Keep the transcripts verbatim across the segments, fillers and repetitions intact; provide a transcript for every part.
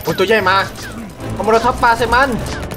อ้ตัวใหญ่มาเอามาเราทับปลาใส่มัน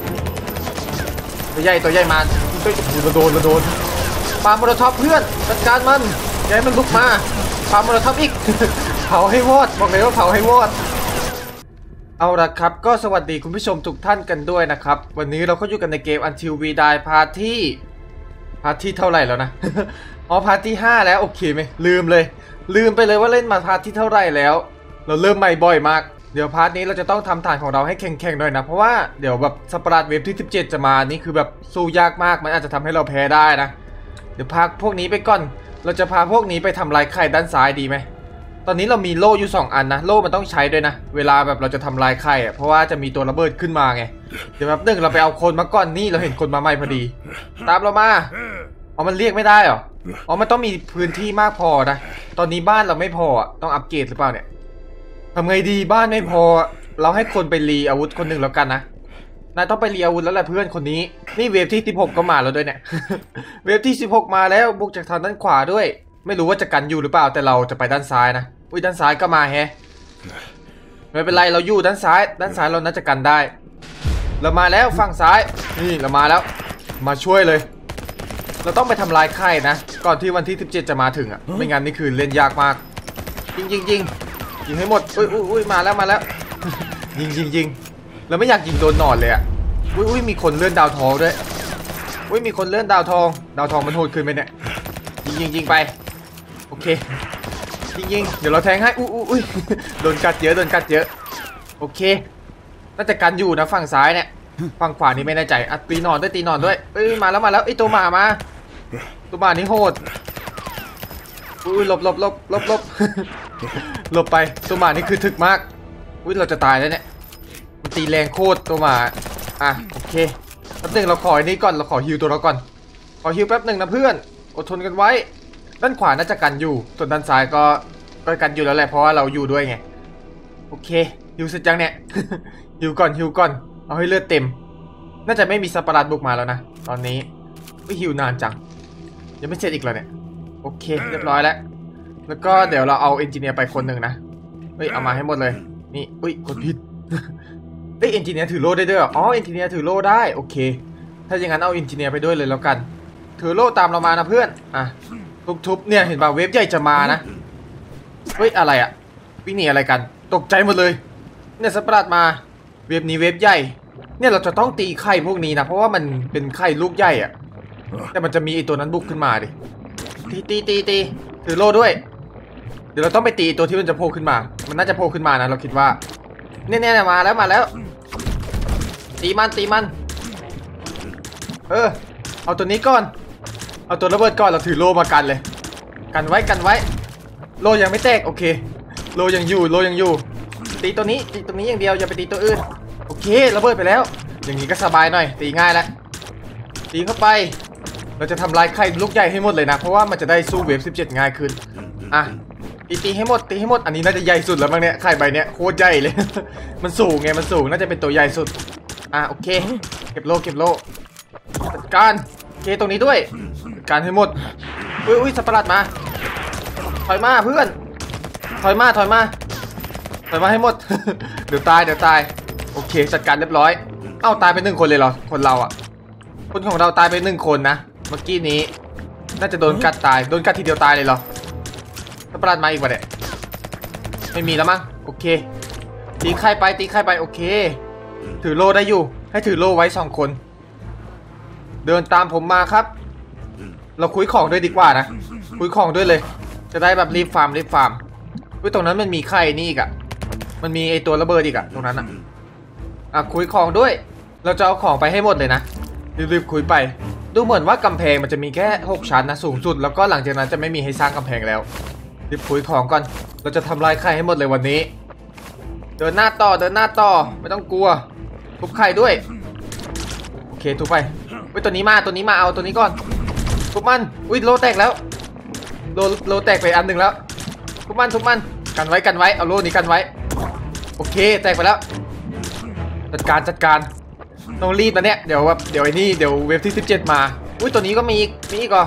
ตัวใหญ่ตัวใหญ่มาตัวโดนโดนปลาโมโลท็อปเพื่อนจัดการมันอย่าให้มันลุกมาปลาโมโลท็อปอีก เผาให้วอดบอกเลยว่าเผาให้วอดเอาละครับก็สวัสดีคุณผู้ชมทุกท่านกันด้วยนะครับวันนี้เราก็อยู่กันในเกม Until We Die พาร์ทที่พาร์ทที่เท่าไหร่แล้วนะ อ๋อพาร์ทที่ห้าแล้วโอเคไหมลืมเลยลืมไปเลยว่าเล่นมาพาร์ทที่เท่าไหร่แล้วเราเริ่มใหม่บ่อยมากเดี๋ยวพาร์ทนี้เราจะต้องทำฐานของเราให้แข็งๆหน่อยนะเพราะว่าเดี๋ยวแบบสปาร์ตเวฟที่สิบเจ็ดจะมานี่คือแบบสู้ยากมากมันอาจจะทำให้เราแพ้ได้นะเดี๋ยวพาพวกนี้ไปก่อนเราจะพาพวกนี้ไปทำลายไข่ด้านซ้ายดีไหมตอนนี้เรามีโล่อยู่สองอันนะโล่มันต้องใช้ด้วยนะเวลาแบบเราจะทำลายไข่อะเพราะว่าจะมีตัวระเบิดขึ้นมาไงเดี๋ยวแบบนึงเราไปเอาคนมาก่อนนี่เราเห็นคนมาใหม่พอดีตามเรามาอ๋อมันเรียกไม่ได้หรออ๋อมันต้องมีพื้นที่มากพอนะตอนนี้บ้านเราไม่พอต้องอัปเกรดหรือเปล่าเนี่ยทำไงดีบ้านไม่พอเราให้คนไปรีอาวุธคนหนึ่งแล้วกันนะนายต้องไปรีอาวุธแล้วแหละเพื่อนคนนี้นี่เวฟที่สิบหกก็มาแล้วด้วยเนี่ย เวฟที่สิบหกมาแล้วบุกจากทางด้านขวาด้วยไม่รู้ว่าจะกันอยู่หรือเปล่าแต่เราจะไปด้านซ้ายนะอุ้ยด้านซ้ายก็มาแฮะไม่เป็นไรเราอยู่ด้านซ้ายด้านซ้ายเราน่าจะกันได้เรามาแล้วฝั่งซ้ายนี่เรามาแล้วมาช่วยเลยเราต้องไปทำลายไข่นะก่อนที่วันที่สิบเจ็ดจะมาถึงอ่ะไม่งั้นนี่คือเล่นยากมากยิงยิงยิงยิงให้หมดอุ้ยอุ้ยมาแล้วมาแล้ว ยิงยิงยิงเราไม่อยากยิงโดนหนอนเลยอ่ะอุ้ยอุ้ยมีคนเลื่อนดาวทองด้วยอุ้ยมีคนเลื่อนดาวทองดาวทองมันโหดขึ้นไหมเนี่ยยิงยิงยิงไปโอเคยิงยิงเดี๋ยวเราแทงให้อุ้ยอุ้ยโดนกัดเยอะโดนกัดเยอะโอเคน่าจะกันอยู่นะฝั่งซ้ายเนี่ยฝั่งขวานี่ไม่แน่ใจอ่ะตีหนอนด้วยตีหนอนด้วยเอ้ยมาแล้วมาแล้วไอ้ตัวหมามาตัวหมานี่โหดอุ้ยหลบหลบหลบหลบหลบหลบไปตัวหมานี่คือถึกมากอุ้ยเราจะตายแล้วเนี่ยมันตีแรงโคตรตัวหมาอ่ะโอเคแป๊บนึงเราขออันนี้ก่อนเราขอฮิวตัวเราก่อนขอฮิวแป๊บหนึ่งนะเพื่อนอดทนกันไว้ด้านขวาน่าจะกันอยู่ส่วนด้านซ้ายก็ก็กันอยู่แล้วแหละเพราะว่าเราอยู่ด้วยไงโอเคฮิวเสร็จยังเนี่ย ฮิวก่อนฮิวก่อนเอาให้เลือดเต็มน่าจะไม่มีสัตว์ประหลาดบุกมาแล้วนะตอนนี้ไม่ฮิวนานจังยังไม่เสร็จอีกแล้วเนี่ยโอเคเรียบร้อยแล้วแล้วก็เดี๋ยวเราเอาเอนจิเนียร์ไปคนหนึ่งนะเฮ้ยเอามาให้หมดเลยนี่อุ้ยกดผิดเอ้ยเอนจิเนียร์ถือโล่ได้ด้วยอ๋อเอนจิเนียร์ถือโล่ได้โอเคถ้าอย่างนั้นเอาเอนจิเนียร์ไปด้วยเลยแล้วกันถือโล่ตามเรามานะเพื่อนอ่ะทุบๆเนี่ยเห็นป่ะเวฟใหญ่จะมานะเฮ้ยอะไรอะวิ่งหนีอะไรกันตกใจหมดเลยเนี่ยสัตว์ประหลาดมาเวฟนี้เวฟใหญ่เนี่ยเราจะต้องตีไข่พวกนี้นะเพราะว่ามันเป็นไข่ลูกใหญ่อะแต่มันจะมีไอตัวนั้นบุกขึ้นมาดิตีตีตีตีถือโล่ด้วยเดี๋ยวเราต้องไปตีตัวที่มันจะโผล่ขึ้นมามันน่าจะโผล่ขึ้นมานะเราคิดว่าเนี่ยเนี่ยมาแล้วมาแล้วตีมันตีมันเออเอาตัวนี้ก่อนเอาตัวระเบิดก่อนเราถือโล่มากันเลยกันไว้กันไว้โล่ยังไม่แตกโอเคโล่ยังอยู่โล่ยังอยู่ตีตัวนี้ตีตัวนี้อย่างเดียวอย่าไปตีตัวอื่นโอเคระเบิดไปแล้วอย่างนี้ก็สบายหน่อยตีง่ายแล้วตีเข้าไปเราจะทำลายไข่ลูกใหญ่ให้หมดเลยนะเพราะว่ามันจะได้สู้เวฟสิบเจ็ดง่ายขึ้นอ่ะตีตีให้หมดตีให้หมดอันนี้น่าจะใหญ่สุดแล้วมั้งเนี่ยไข่ใบเนี้ยโคตรใหญ่เลย มันสูงไงมันสูงน่าจะเป็นตัวใหญ่สุดอ่ะโอเคเก็บโล่เก็บโล่จัดการโอเคตรงนี้ด้วยจัดการให้หมดอุ้ยอุ้ยสัตว์ประหลาดมาถอยมาเพื่อนถอยมาถอยมาถอยมาให้หมด เดี๋ยวตายเดี๋ยวตายโอเคจัดการเรียบร้อยเอ้าตายไปหนึ่งคนเลยเหรอคนเราอ่ะคนของเราตายไปหนึ่งคนนะเมื่อกี้นี้น่าจะโดนกัดตายโดนกัดทีเดียวตายเลยเหรอสัตว์ประหลาดมาอีกวะเนี่ยไม่มีแล้วมั้งโอเคตีไข่ไปตีไข่ไปโอเคถือโล่ได้อยู่ให้ถือโล่ไว้สองคนเดินตามผมมาครับเราคุยของด้วยดีกว่านะคุยของด้วยเลยจะได้แบบรีบฟาร์มรีบฟาร์มเฮ้ยตรงนั้นมันมีไข่นี่อีกอะมันมีไอตัวระเบิดอีกอะตรงนั้นอะอ่ะคุยของด้วยเราจะเอาของไปให้หมดเลยนะรีบๆคุยไปดูเหมือนว่ากำแพงมันจะมีแค่หกชั้นนะสูงสุดแล้วก็หลังจากนั้นจะไม่มีให้สร้างกำแพงแล้วรีบคุยของก่อนเราจะทำลายไข่ให้หมดเลยวันนี้เดินหน้าต่อเดินหน้าต่อไม่ต้องกลัวทุบไข่ด้วยโอเคทุบไปเฮ้ยตัวนี้มาตัวนี้มาเอาตัวนี้ก่อนทุบมันอุ้ยโลแตกแล้วโลโลแตกไปอันหนึ่งแล้วทุบมันทุบมันกันไว้กันไว้เอาโลนี้กันไว้โอเคแตกไปแล้วจัดการจัดการต้องรีบนะเนี่ยเดี๋ยวแบบเดี๋ยวไอ้นี่เดี๋ยวเวฟที่สิบเจ็ดมาอุ้ยตัวนี้ก็มีอีกมีอีกเหรอ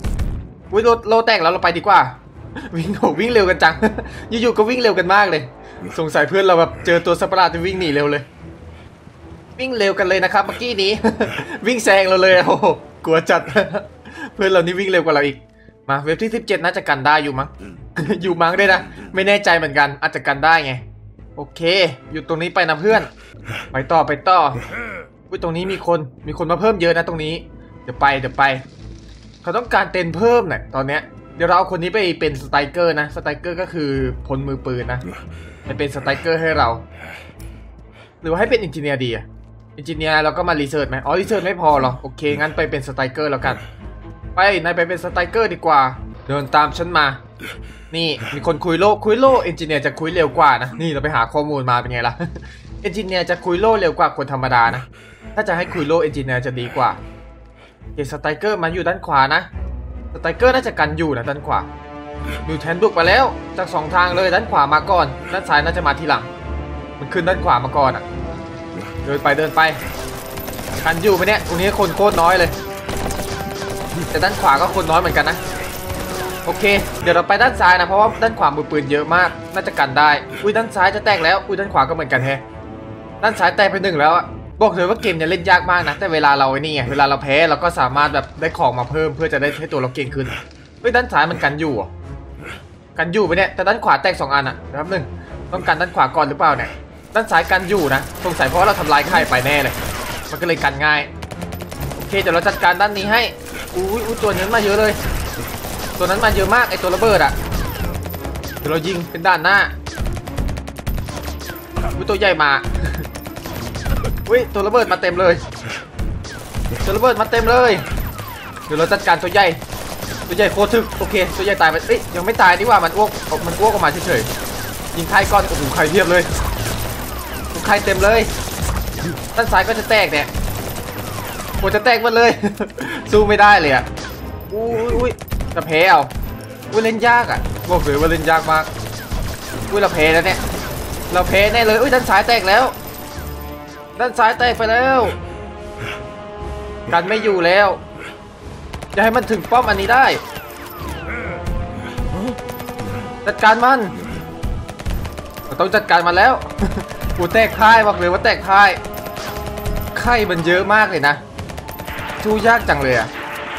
อุ้ยโลโลแตกแล้วเราไปดีกว่าวิ่งโหวิ่งเร็วกันจัง อยู่ๆก็วิ่งเร็วกันมากเลยสงสัยเพื่อนเราแบบเจอตัวสัตว์ประหลาดจะวิ่งหนีเร็วเลยวิ่งเร็วกันเลยนะครับเมื่อกี้นี้ วิ่งแซงเราเลยโอ้โหกลัวจัด เพื่อนเรานี่วิ่งเร็วกว่าเราอีกมาเว็บที่สิบเจ็ดน่าจะกันได้อยู่มั้ง อยู่มั้งด้วยนะไม่แน่ใจเหมือนกันอาจจะกันได้ไงโอเคอยู่ตรงนี้ไปนะเพื่อนไปต่อไปต่ออุ้ยตรงนี้มีคนมีคนมาเพิ่มเยอะนะตรงนี้เดี๋ยวไปเดี๋ยวไปเขาต้องการเต็นเพิ่มเนี่ยตอนเนี้ยเดี๋ยวเราเอาคนนี้ไปเป็นสไตรเกอร์นะสไตรเกอร์ก็คือพลมือปืนนะไปเป็นสไตรเกอร์ให้เราหรือว่าให้เป็นอินจิเนียร์ดีอะอินจิเนียร์เราก็มารีเสิร์ชไหมอ๋อรีเสิร์ชไม่พอหรอโอเคงั้นไปเป็นสไตรเกอร์แล้วกันไปนายไปเป็นสไตรเกอร์ดีกว่าเดินตามฉันมานี่มีคนคุยโลคุยโลเอนจิเนียร์จะคุยเร็วกว่านะนี่เราไปหาข้อมูลมาเป็นไงล่ะ เอนจิเนียร์จะคุยโลเร็วกว่าคนธรรมดานะถ้าจะให้คุยโลเอนจิเนียร์จะดีกว่าเกสไตรเกอร์มันอยู่ด้านขวานะสไตรเกอร์น่าจะกันอยู่นะด้านขวามิวแทนบุกมาแล้วจากสองทางเลยด้านขวามาก่อนด้านซ้ายน่าจะมาทีหลังมันขึ้นด้านขวามาก่อนอ่ะเดินไปเดินไปกันอยู่ไปเนี่ยตรงนี้คนโคตรน้อยเลยแต่ด้านขวาก็คนน้อยเหมือนกันนะโอเคเดี๋ยวเราไปด้านซ้ายนะเพราะว่าด้านขวามือปืนเยอะมากน่าจะกันได้อุ้ยด้านซ้ายจะแตกแล้วอุ้ยด้านขวาก็เหมือนกันแฮะด้านซ้ายแตกไปหนึ่งแล้วอะบอกเลยว่าเกมเนี่ยเล่นยากมากนะแต่เวลาเราไอ้นี่ไงเวลาเราแพ้เราก็สามารถแบบได้ของมาเพิ่มเพื่อจะได้ให้ตัวเราเก่งขึ้นเฮ้ยด้านซ้ายมันกันอยู่กันอยู่ไปเนี่ยแต่ด้านขวาแตกสองอันอะนะครับหนึ่งต้องกันด้านขวาก่อนหรือเปล่าเนี่ยด้านซ้ายกันอยู่นะสงสัยเพราะว่าเราทำลายไข่ไปแน่เลยมันก็เลยกันง่ายโอเคเดี๋ยวเราจัดการด้านนี้ให้อุ้ยอุ้ยตัวนี้มาเยอะเลยตัวนั้นมาเยอะมากไอตัวระเบิดอะเดี๋ยวเรายิงเป็นด้านหน้าอุ้ยตัวใหญ่มาอุ้ยตัวระเบิดมาเต็มเลยตัวระเบิดมาเต็มเลยเดี๋ยวเราจัดการตัวใหญ่ตัวใหญ่โคตรถึกโอเคตัวใหญ่ตายไปเอ้ยยังไม่ตายดีกว่ามันอ้วกมันอ้วกออกมาเฉยๆยิงไข่ก้อนโอ้โหไข่เพียบเลยไข่เต็มเลยด้านซ้ายก็จะแตกเนี่ยโอ้จะแตกหมดเลย สู้ไม่ได้เลยอะอุ้ยอุ้ยจะแพ้เอาอุ้ยเล่นยากอะบอกเลยว่าเล่นยากมากอุ้ยเราแพ้แล้วเนี่ยเราแพ้แน่เลยอุ้ยด้านซ้ายแตกแล้วด้านซ้ายแตกไปแล้วกันไม่อยู่แล้วจะให้มันถึงป้อมอันนี้ได้จัดการมันเราต้องจัดการมันแล้วกูแตกพ่ายบอกเลยว่าแตกพ่ายไข่มันเยอะมากเลยนะสู้ยากจังเลยอะ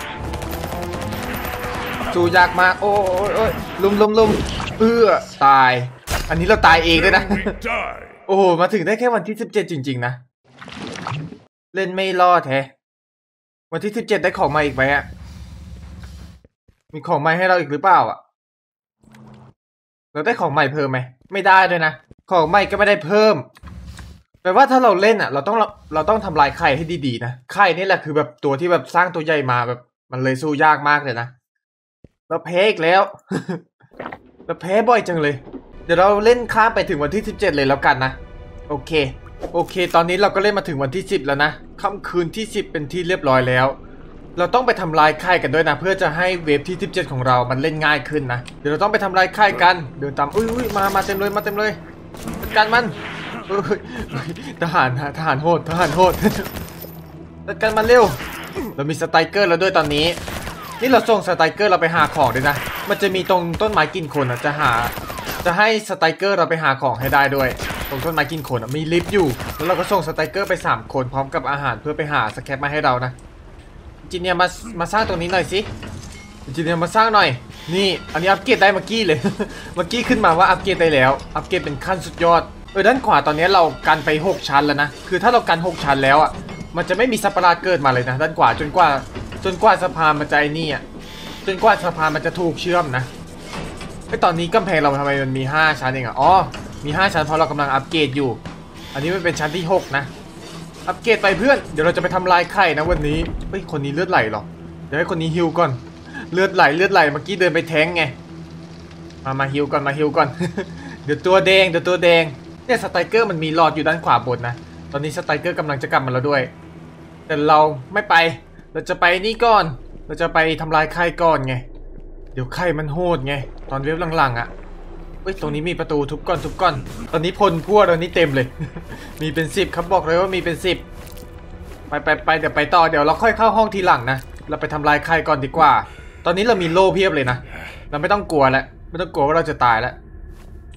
สู้ยากมากโอ้ยโอ้ยลุมลุมลุมเอื้อตายอันนี้เราตายเองด้วยนะ โอ้โหมาถึงได้แค่วันที่สิบเจ็ดจริงๆนะเล่นไม่รอดแท้วันที่สิบเจ็ดได้ของมาอีกไหมอะมีของใหม่ให้เราอีกหรือเปล่าอะเราได้ของใหม่เพิ่มไหมไม่ได้ด้วยนะของใหม่ก็ไม่ได้เพิ่มแปลว่าถ้าเราเล่นอ่ะเราต้องเราต้องทำลายไข่ให้ดีๆนะไข่นี่แหละคือแบบตัวที่แบบสร้างตัวใหญ่มาแบบมันเลยสู้ยากมากเลยนะเราแพ้อีกแล้ว เราแพ้บ่อยจังเลยเดี๋ยวเราเล่นข้ามไปถึงวันที่สิบเจ็ดเลยแล้วกันนะโอเคโอเคตอนนี้เราก็เล่นมาถึงวันที่สิบแล้วนะค่ำคืนที่สิบเป็นที่เรียบร้อยแล้วเราต้องไปทำลายไข่กันด้วยนะเพื่อจะให้เวฟที่สิบเจ็ดของเรามันเล่นง่ายขึ้นนะเดี๋ยวเราต้องไปทำลายไข่กันเดินตามอุ้ยอุ้ยมามาเต็มเลยมาเต็มเลยจัดการมันทหารทหารโหดทหารโหดจัดการมันเร็วเรามีสไตรเกอร์แล้วด้วยตอนนี้นี่เราส่งสไตรเกอร์เราไปหาของด้วยนะมันจะมีตรงต้นไม้กินคนนะจะหาจะให้สไตรเกอร์เราไปหาของให้ได้ด้วยตรงต้นไม้กินคนมีลิฟต์อยู่แล้วเราก็ส่งสไตรเกอร์ไปสามคนพร้อมกับอาหารเพื่อไปหาสแครปมาให้เรานะจิเนียมามาสร้างตรงนี้หน่อยสิจิเนียมาสร้างหน่อยนี่อันนี้อัปเกรดได้เมื่อกี้เลย เมื่อกี้ขึ้นมาว่าอัปเกรดได้แล้วอัปเกรดเป็นขั้นสุดยอดเออด้านขวาตอนนี้เรากันไปหกชั้นแล้วนะคือถ้าเรากันหกชั้นแล้วอ่ะมันจะไม่มีสัตว์ประหลาดเกิดมาเลยนะด้านขวาจนกว่าจนกว่าสะพานมันจะไอ้นี่อ่ะจนกว่าสะพานมันจะถูกเชื่อมนะไอตอนนี้กำแพงเราทำไมมันมีห้าชั้นเองอ่ะอ๋อมีห้าชั้นเพราะเรากำลังอัปเกรดอยู่อันนี้มันเป็นชั้นที่หกนะอัปเกรดไปเพื่อนเดี๋ยวเราจะไปทำลายไข่นะวันนี้เฮ้ยคนนี้เลือดไหลหรอเดี๋ยวให้คนนี้ฮิวก่อนเลือดไหลเลือดไหลเมื่อกี้เดินไปแทงไงมามาฮิวก่อนมาฮิวก่อน เดี๋ยวตัวแดงเดี๋ยวตัวแดงเนี่ยสไตรเกอร์มันมีหลอดอยู่ด้านขวาบนนะตอนนี้สไตรเกอร์กำลังจะกลับมาแล้วด้วยแต่เราไม่ไปเราจะไปนี่ก่อนเราจะไปทำลายไข่ก่อนไงเดี๋ยวไข่มันโหดไงตอนเวฟหลังๆอ่ะเฮ้ยตรงนี้มีประตูทุบก่อนทุบก่อนตอนนี้พลพวกเรานี้เต็มเลย มีเป็นสิบครับบอกเลยว่ามีเป็นสิบไปไปไปเดี๋ยวไปต่อเดี๋ยวเราค่อยเข้าห้องทีหลังนะเราไปทำลายไข่ก่อนดีกว่าตอนนี้เรามีโล่เพียบเลยนะเราไม่ต้องกลัวแล้วไม่ต้องกลัวว่าเราจะตายแล้ว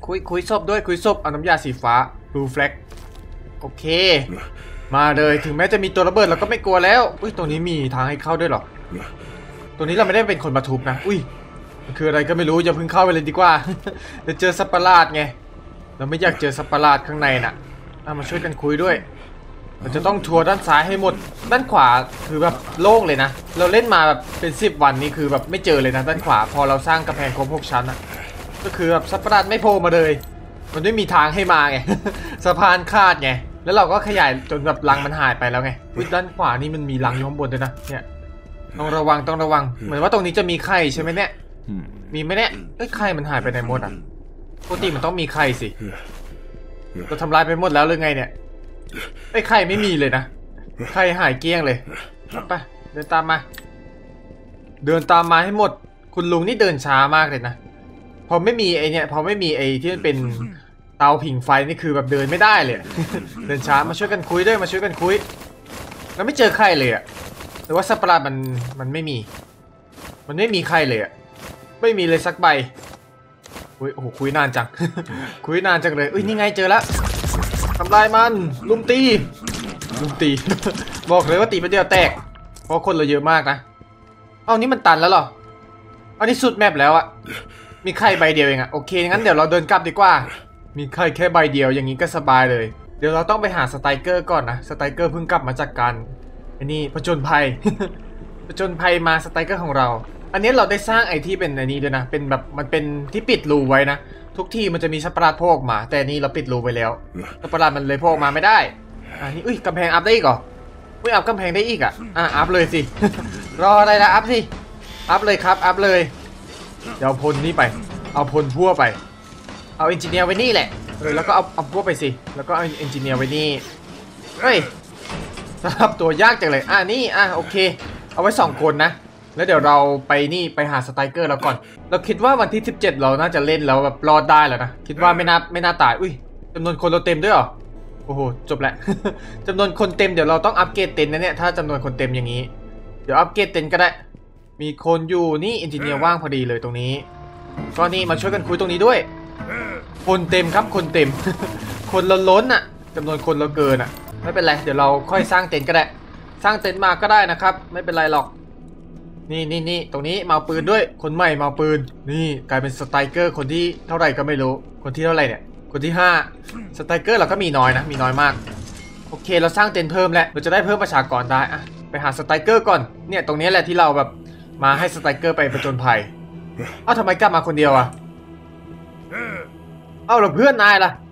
คุยคุยศพด้วยคุยศพเอาน้ำยาสีฟ้ารูแฟลกโอเคมาเลยถึงแม้จะมีตัวระเบิดเราก็ไม่กลัวแล้วอุ้ยตรงนี้มีทางให้เข้าด้วยหรอตรงนี้เราไม่ได้เป็นคนมาทุบนะอุ้ยมันคืออะไรก็ไม่รู้อย่าเพิ่งเข้าไปเลยดีกว่าเดี๋ยวเจอสัตว์ประหลาดไงเราไม่อยากเจอสัตว์ประหลาดข้างในน่ะเอามาช่วยกันคุยด้วยเราจะต้องทัวร์ด้านซ้ายให้หมดด้านขวาคือแบบโล่งเลยนะเราเล่นมาแบบเป็นสิบวันนี่คือแบบไม่เจอเลยนะด้านขวาพอเราสร้างกำแพงครบหกชั้นอ่ะก็คือแบบสัตว์ประหลาดไม่โผล่มาเลยมันไม่มีทางให้มาไง สะพานขาดไงแล้วเราก็ขยายจนแบบรังมันหายไปแล้วไงด้านขวานี่มันมีรังอยู่ข้างบนด้วยนะเนี่ยต้องระวังต้องระวังเหมือนว่าตรงนี้จะมีไข่ใช่ไหมเนี่ยมีไหมเนี่ยเอ้ยไข่มันหายไปไหนหมดอ่ะปกติมันต้องมีไข่สิเราทำลายไปหมดแล้วหรือไงเนี่ยไอ้ไข่ไม่มีเลยนะไข่หายเกลี้ยงเลยไปเดินตามมาเดินตามมาให้หมดคุณลุงนี่เดินช้ามากเลยนะพอไม่มีไอเนี่ยพอไม่มีไอที่มันเป็นเตาผิงไฟนี่คือแบบเดินไม่ได้เลย เดินช้ามาช่วยกันคุยด้วยมาช่วยกันคุยแล้วไม่เจอไข่เลยอะแต่ว่าสัตว์ประหลาดมันมันไม่มีมันไม่มีไข่เลยอะไม่มีเลยสักใบอุ้ยโอ้โหคุยนานจัง คุยนานจังเลยอุ้ยนี่ไงเจอแล้วทำลายมันลุมตีลุมตี บอกเลยว่าตีไปเดียวแตกเพราะคนเราเยอะมากนะเอานี่มันตันแล้วเหรอเอานี่สุดแมปแล้วอะมีไข่ใบเดียวเองอะโอเคงั้นเดี๋ยวเราเดินกลับดีกว่ามีไข่แค่ใบเดียวอย่างนี้ก็สบายเลยเดี๋ยวเราต้องไปหาสไตรเกอร์ก่อนนะสไตรเกอร์เพิ่งกลับมาจากการไอ้นี่ผจญภัย ผจญภัยมาสไตรเกอร์ของเราอันนี้เราได้สร้างไอ้ที่เป็นไอ้นี้ด้วยนะเป็นแบบมันเป็นที่ปิดรูไว้นะทุกที่มันจะมีสัตว์ประหลาดโผล่ออกมาแต่นี่เราปิดรูไปแล้วสัตว์ประหลาดมันเลยโผล่ออกมาไม่ได้อันนี้อุ้ยกำแพงอัพได้อีกเหรออุ้ยอัพกำแพงได้อีกอ่ะอ่ะอัพเลยสิ รออะไรล่ะอัพสิอัพเลยครับอัพเลยเดี๋ยวเอาพลนี่ไปเอาพลพั่วไปเอาเอนจิเนียร์ไว้นี่แหละเออแล้วก็เอาเอาพั่วไปสิแล้วก็เอาเอนจิเนียร์ไว้นี่เฮ้ยสำหรับตัวยากจังเลยอ่ะนี่อ่ะโอเคเอาไว้สองคนนะแล้วเดี๋ยวเราไปนี่ไปหาสไตรเกอร์เราก่อนเราคิดว่าวันที่สิบเจ็ดเราน่าจะเล่นแล้วแบบรอดได้แล้วนะคิดว่าไม่น่าไม่น่าตายอุ้ยจำนวนคนเราเต็มด้วยเหรอโอ้โหจบแล้ว จำนวนคนเต็มเดี๋ยวเราต้องอัปเกรดเต็นท์นะเนี่ยถ้าจำนวนคนเต็มอย่างนี้เดี๋ยวอัปเกรดเต็นท์ก็ได้มีคนอยู่นี่เอนจิเนียร์ว่างพอดีเลยตรงนี้ก็นี่มาช่วยกันคุยตรงนี้ด้วยคนเต็มครับคนเต็ม คนเราล้นอ่ะจำนวนคนเราเกินอ่ะไม่เป็นไรเดี๋ยวเราค่อยสร้างเต็นท์ก็ได้สร้างเต็นท์มาก็ได้นะครับไม่เป็นไรหรอกนี่นี่นี่ตรงนี้มาปืนด้วยคนใหม่มาปืนนี่กลายเป็นสไตรเกอร์คนที่เท่าไหร่ก็ไม่รู้คนที่เท่าไหร่เนี่ยคนที่ห้าสไตรเกอร์เราก็มีน้อยนะมีน้อยมากโอเคเราสร้างเต็นท์เพิ่มแล้วเราจะได้เพิ่มประชากรได้อะไปหาสไตรเกอร์ก่อนเนี่ยตรงนี้แหละที่เราแบบมาให้สไตรเกอร์ไปประจนภัยเอ้าทำไมกลับมาคนเดียวอะเอ้าแล้วเพื่อนนายล่ะ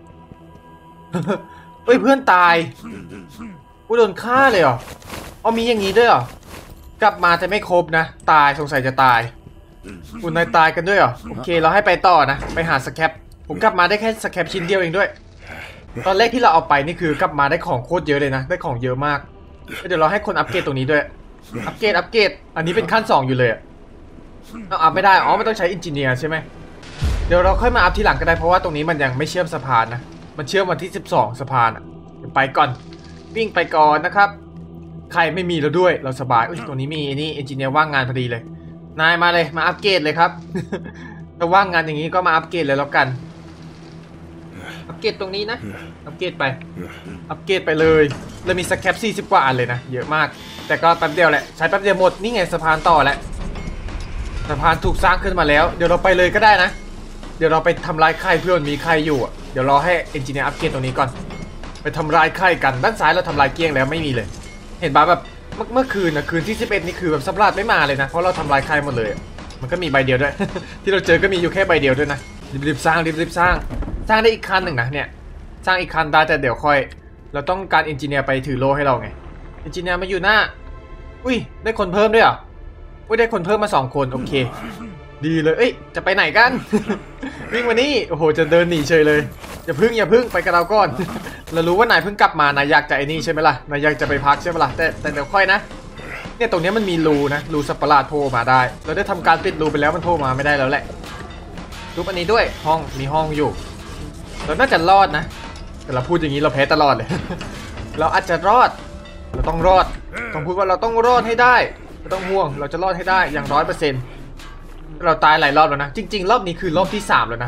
เฮ้ยเพื่อนตายกูโดนฆ่าเลยเหรอเอามีอย่างนี้ด้วยเหรอกลับมาแต่ไม่ครบนะตายสงสัยจะตายคุณนายตายกันด้วยเหรอโอเคเราให้ไปต่อนะไปหาสแคปผมกลับมาได้แค่สแคปชิ้นเดียวเองด้วยตอนแรกที่เราเอาไปนี่คือกลับมาได้ของโคตรเยอะเลยนะได้ของเยอะมากเดี๋ยวเราให้คนอัปเกรดตรงนี้ด้วยอัปเกรดอัปเกรดอันนี้เป็นขั้นสองอยู่เลยเอาอัพไม่ได้อ๋อมันต้องใช้อินจิเนียร์ใช่ไหมเดี๋ยวเราค่อยมาอัพทีหลังก็ได้เพราะว่าตรงนี้มันยังไม่เชื่อมสะพานนะมันเชื่อมวันที่สิบสองสะพานอ่ะไปก่อนวิ่งไปก่อนนะครับใครไม่มีแล้วด้วยเราสบายอุ้ยตรงนี้มีนี่เอนจิเนียร์ว่างงานพอดีเลยนายมาเลยมาอัปเกรดเลยครับ ถ้าว่างงานอย่างนี้ก็มาอัปเกรดเลยแล้วกันอัปเกรดตรงนี้นะอัปเกรดไปอัปเกรดไปเลยเรามีสแคปสี่สิบกว่าอันเลยนะเยอะมากแต่ก็แป๊บเดียวแหละใช้แป๊บเดียวหมดนี่ไงสะพานต่อแล้วสะพานถูกสร้างขึ้นมาแล้วเดี๋ยวเราไปเลยก็ได้นะเดี๋ยวเราไปทำลายไข่เพื่อนมีไข่อยู่อ่ะเดี๋ยวรอให้เอนจิเนียร์อัปเกรดตรงนี้ก่อนไปทำลายไข่กันด้านซ้ายเราทำลายเกลี้ยงแล้วไม่มีเลยเห็นป่ะแบบเมื่อคืนนะคืนที่สิบเอ็ดนี่คือแบบสัตว์ประหลาดไม่มาเลยนะเพราะเราทำลายไข่หมดเลยมันก็มีใบเดียวด้วย ที่เราเจอก็มีอยู่แค่ใบเดียวด้วยนะรีบๆสร้างรีบๆสร้างสร้างได้อีกคันหนึ่งนะเนี่ยสร้างอีกคันได้แต่เดี๋ยวค่อยเราต้องการเอนจิเนียร์ไปถือโล่ให้เราไงเอนจิเนียร์มาอยู่หน้าอุ้ยได้คนเพิ่มด้วยเหรออุ้ยได้คนเพิ่มมาสองคนโอเคดีเลยเอ้ยจะไปไหนกัน วิ่งมานี่โอ้โหจะเดินหนีเฉยเลยอย่าพึ่งอย่าพึ่งไปกับเราก่อน เรารู้ว่านายเพิ่งกลับมานายอยากจะไอ้นี่ใช่ไหมล่ะนายอยากจะไปพักใช่ไหมล่ะแต่แต่เดี๋ยวค่อยนะเนี่ยตรงนี้มันมีรูนะรูสัตว์ประหลาดโผล่มาได้เราได้ทำการปิดรูไปแล้วมันโผล่มาไม่ได้แล้วแหละรูปอันนี้ด้วยห้องมีห้องอยู่เราน่าจะรอดนะแต่เราพูดอย่างนี้เราแพ้ตลอดเลย เราอาจจะรอดเราต้องรอดต้องพูดว่าเราต้องรอดให้ได้ไม่ต้องห่วงเราจะรอดให้ได้อย่างร้อยเปอร์เซ็นต์เราตายหลายรอบแล้วนะจริงๆรอบนี้คือรอบที่สามแล้วนะ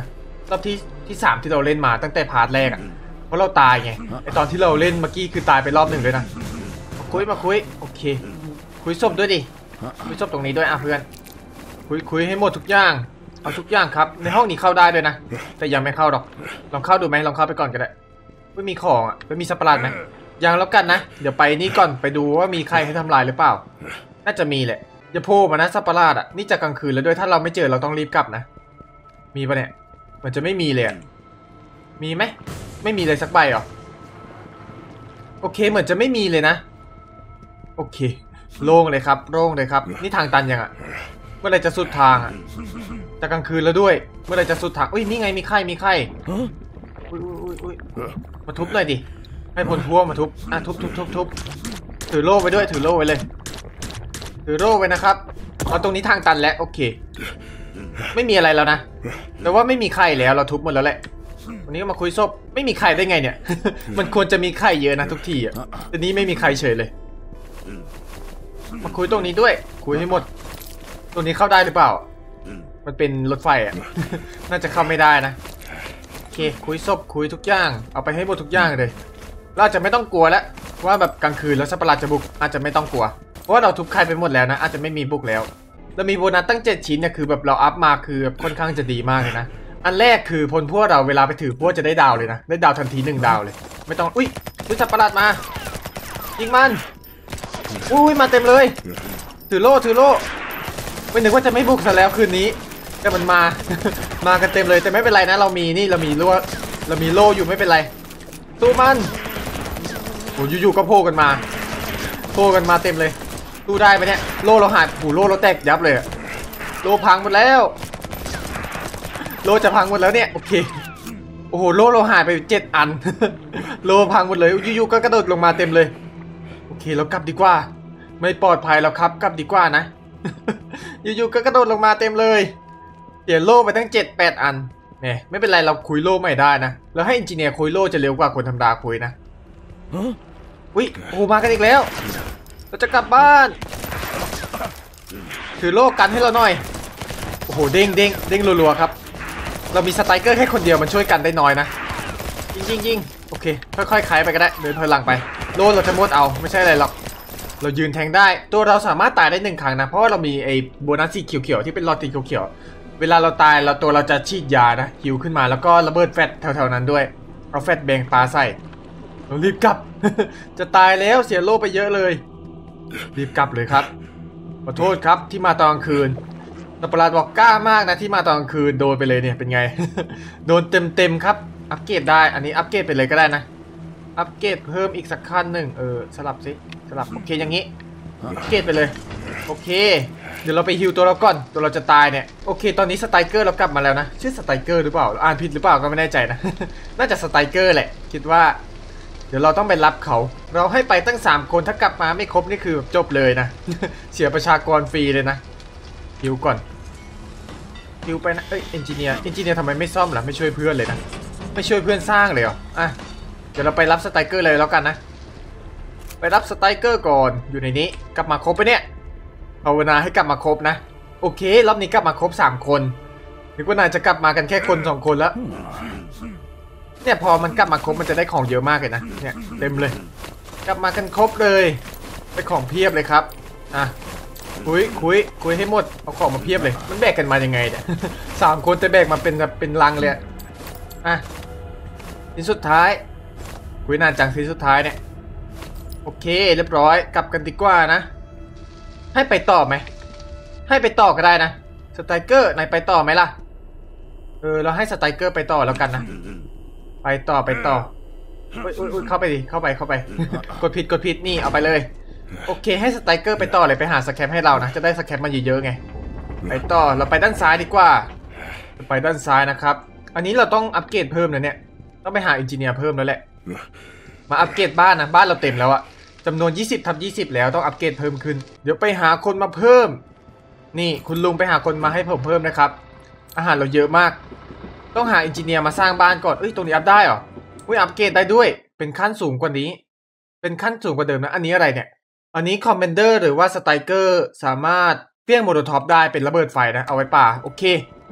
รอบที่ที่สามที่เราเล่นมาตั้งแต่พาร์ทแรกอ่ะเพราะเราตายไงไอตอนที่เราเล่นเมื่อกี้คือตายไปรอบหนึ่งเลยนะมาคุยมาคุยโอเคคุยศพด้วยดิคุยศพตรงนี้ด้วยอ่ะเพื่อนคุยคุยให้หมดทุกอย่างเอาทุกอย่างครับในห้องนี้เข้าได้ด้วยนะแต่ยังไม่เข้าหรอกลองเข้าดูไหมลองเข้าไปก่อนก็ได้ไม่มีของอ่ะไม่มีสัตว์ประหลาดไหมยังแล้วกันนะเดี๋ยวไปนี่ก่อนไปดูว่ามีใครให้ทำลายหรือเปล่าน่าจะมีแหละอย่าโผล่มานะสัตว์ประหลาดอ่ะนี่จะกลางคืนแล้วด้วยถ้าเราไม่เจอเราต้องรีบกลับนะมีปะเนี่ยมันจะไม่มีเลยมีไหมไม่มีเลยสักใบหรอโอเคเหมือนจะไม่มีเลยนะโอเคโล่งเลยครับโล่งเลยครับนี่ทางตันยังอ่ะเมื่อไรจะสุดทางอ่ะจะกลางคืนแล้วด้วยเมื่อไรจะสุดทางอุ้ยนี่ไงมีไข่มีไข่อุ้ยอุ้ยอุ้ยมาทุบหน่อยดิให้ผลพวงมาทุบอ่ะทุบทุบทุบทุบถือโล่ไว้ด้วยถือโล่ไว้เลยถือโล่ไว้นะครับเอาตรงนี้ทางตันแล้วโอเคไม่มีอะไรแล้วนะแต่ว่าไม่มีไข่แล้วเราทุบหมดแล้วแหละวันนี้ก็มาคุยศพไม่มีไข่ได้ไงเนี่ย มันควรจะมีไข่เยอะนะทุกทีอ่ะแต่นี้ไม่มีไข่เฉยเลยมาคุยตรงนี้ด้วยคุยให้หมดตรงนี้เข้าได้หรือเปล่ามันเป็นรถไฟอ่ะ น่าจะเข้าไม่ได้นะโอเคคุยศพคุยทุกอย่างเอาไปให้หมดทุกอย่างเลยเราจะไม่ต้องกลัวแล้วว่าแบบกลางคืนแล้วสัตว์ประหลาดจะบุกอาจจะไม่ต้องกลัวเพราะว่าเราทุบไข่ไปหมดแล้วนะอาจจะไม่มีบุกแล้วเรามีโบนัสตั้งเจ็ดชิ้นเนี่ยคือแบบเราอัพมาคือค่อนข้างจะดีมากเลยนะอันแรกคือพลพวกเราเวลาไปถือพวกจะได้ดาวเลยนะได้ดาวทันทีหนึ่งดาวเลยไม่ต้องอุ้ยอุ้ยสัตว์ประหลาดมายิงมันอุ้ยมาเต็มเลยถือโล่ถือโล่ไม่นึกว่าจะไม่บุกซะแล้วคืนนี้แต่มันมา มากันเต็มเลยแต่ไม่เป็นไรนะเรามีนี่เรามีรั้วเรามีโล่อยู่ไม่เป็นไรสู้มันโอ้ยอยู่ๆก็โผล่กันมาโผล่กันมาเต็มเลยสู้ได้ไหมเนี่ยโล่เราหายหูโล่เราแตกยับเลยโล่พังหมดแล้วโล่จะพังหมดแล้วเนี่ยโอเคโอ้โหโล่เราหายไปเจ็ดอัน โล่พังหมดเลยอยู่ๆก็กระโดดลงมาเต็มเลยโอเคเรากลับดีกว่าไม่ปลอดภัยแล้วครับกลับดีกว่านะ อยู่ๆก็กระโดดลงมาเต็มเลยเดี๋ยวโล่ไปตั้งเจ็ดแปดอันเนี่ยไม่เป็นไรเราคุยโล่ไม่ได้นะแล้วให้อินจิเนียร์คุยโล่จะเร็วกว่าคนธรรมดาคุยนะอุ้ยโอ้มากันอีกแล้วเราจะกลับบ้านถือโล่กันให้เราหน่อยโอ้โหเด้งเด้งเด้งรัวๆครับเรามีสไตรเกอร์แค่คนเดียวมันช่วยกันได้น้อยนะยิงยิงยิงโอเคค่อยๆไขไปก็ได้เดินพลังไปโล่เราจะมดเอาไม่ใช่อะไรหรอกเรายืนแทงได้ตัวเราสามารถตายได้หนึ่งครั้งนะเพราะว่าเรามีไอ้โบนัสสีเขียวๆที่เป็นหลอดสีเขียวๆเวลาเราตายเราตัวเราจะฉีดยานะฮิวขึ้นมาแล้วก็ระเบิดแฟตแถวๆนั้นด้วยเอาแฟตแบงปาใส่เรารีบกลับ จะตายแล้วเสียโล่ไปเยอะเลยรีบกลับเลยครับขอโทษครับที่มาตอนกลางคืนสัตว์ประหลาดบอกกล้ามากนะที่มาตอนกลางคืนโดนไปเลยเนี่ยเป็นไง โดนเต็มๆครับอัปเกรดได้อันนี้อัปเกรดไปเลยก็ได้นะอัปเกรดเพิ่มอีกสักขั้นหนึ่งเออสลับสิสลับโอเคอย่างนี้อัปเกรดไปเลยโอเคเดี๋ยวเราไปฮิวตัวเราก่อนตัวเราจะตายเนี่ยโอเคตอนนี้สไตรเกอร์เรากลับมาแล้วนะชื่อสไตรเกอร์หรือเปล่าอ่านผิดหรือเปล่าก็ไม่แน่ใจนะ น่าจะสไตรเกอร์แหละคิดว่าเดี๋ยวเราต้องไปรับเขาเราให้ไปตั้งสามคนถ้ากลับมาไม่ครบนี่คือจบเลยนะ เสียประชากรฟรีเลยนะฮิวก่อนฮิวไปนะเอ้ยเอนจิเนียร์เอนจิเนียร์ทำไมไม่ซ่อมล่ะไม่ช่วยเพื่อนเลยนะไม่ช่วยเพื่อนสร้างเลยเหรออ่ะเดี๋ยวเราไปรับสไตรเกอร์เลยแล้วกันนะไปรับสไตรเกอร์ก่อนอยู่ในนี้กลับมาครบไปเนี่ยภาวนาให้กลับมาครบนะโอเครอบนี้กลับมาครบสามคนนึกว่านายจะกลับมากันแค่คนสองคนแล้วเนี่ยพอมันกลับมาครบมันจะได้ของเยอะมากเลยนะเนี่ยเต็มเลยกลับมากันครบเลยได้ของเพียบเลยครับอ่ะคุยคุยคุยให้หมดเอาของมาเพียบเลยมันแบกกันมายังไงเนี่ย สามคนจะแบกมาเป็นเป็นลังเลยอ่ะทีสุดท้ายคุยนานจังทีสุดท้ายเนี่ยโอเคเรียบร้อยกลับกันดีกว่านะให้ไปต่อไหมให้ไปต่อก็ได้นะสไตรเกอร์นายไปต่อไหมล่ะเออเราให้สไตรเกอร์ไปต่อแล้วกันนะไปต่อไปต่ออุ้ยอุ้ยเข้าไปดิเข้าไปเข้าไป กดผิดกดผิดนี่เอาไปเลยโอเคให้สไตรเกอร์ไปต่อเลยไปหาสแคปให้เรานะจะได้สแคปมาเยอะๆไงไปต่อเราไปด้านซ้ายดีกว่าไปด้านซ้ายนะครับอันนี้เราต้องอัปเกรดเพิ่มนะเนี่ยต้องไปหาอินจิเนียร์เพิ่มแล้วแหละมาอัปเกรดบ้านนะบ้านเราเต็มแล้วอะจำนวนยี่สิบทับยี่สิบแล้วต้องอัปเกรดเพิ่มขึ้นเดี๋ยวไปหาคนมาเพิ่มนี่คุณลุงไปหาคนมาให้ผมเพิ่มนะครับอาหารเราเยอะมากต้องหาอินจิเนียร์มาสร้างบ้านก่อนเอ้ยตรงนี้อัพได้เหรออุ้ยอัปเกรดได้ด้วยเป็นขั้นสูงกว่านี้เป็นขั้นสูงกว่าเดิมนะอันนี้อะไรเนี่ยอันนี้คอมเมนเดอร์หรือว่าสไตรเกอร์สามารถเปี้ยงโมโลท็อปได้เป็นระเบิดไฟนะเอาไว้ป่าโอเค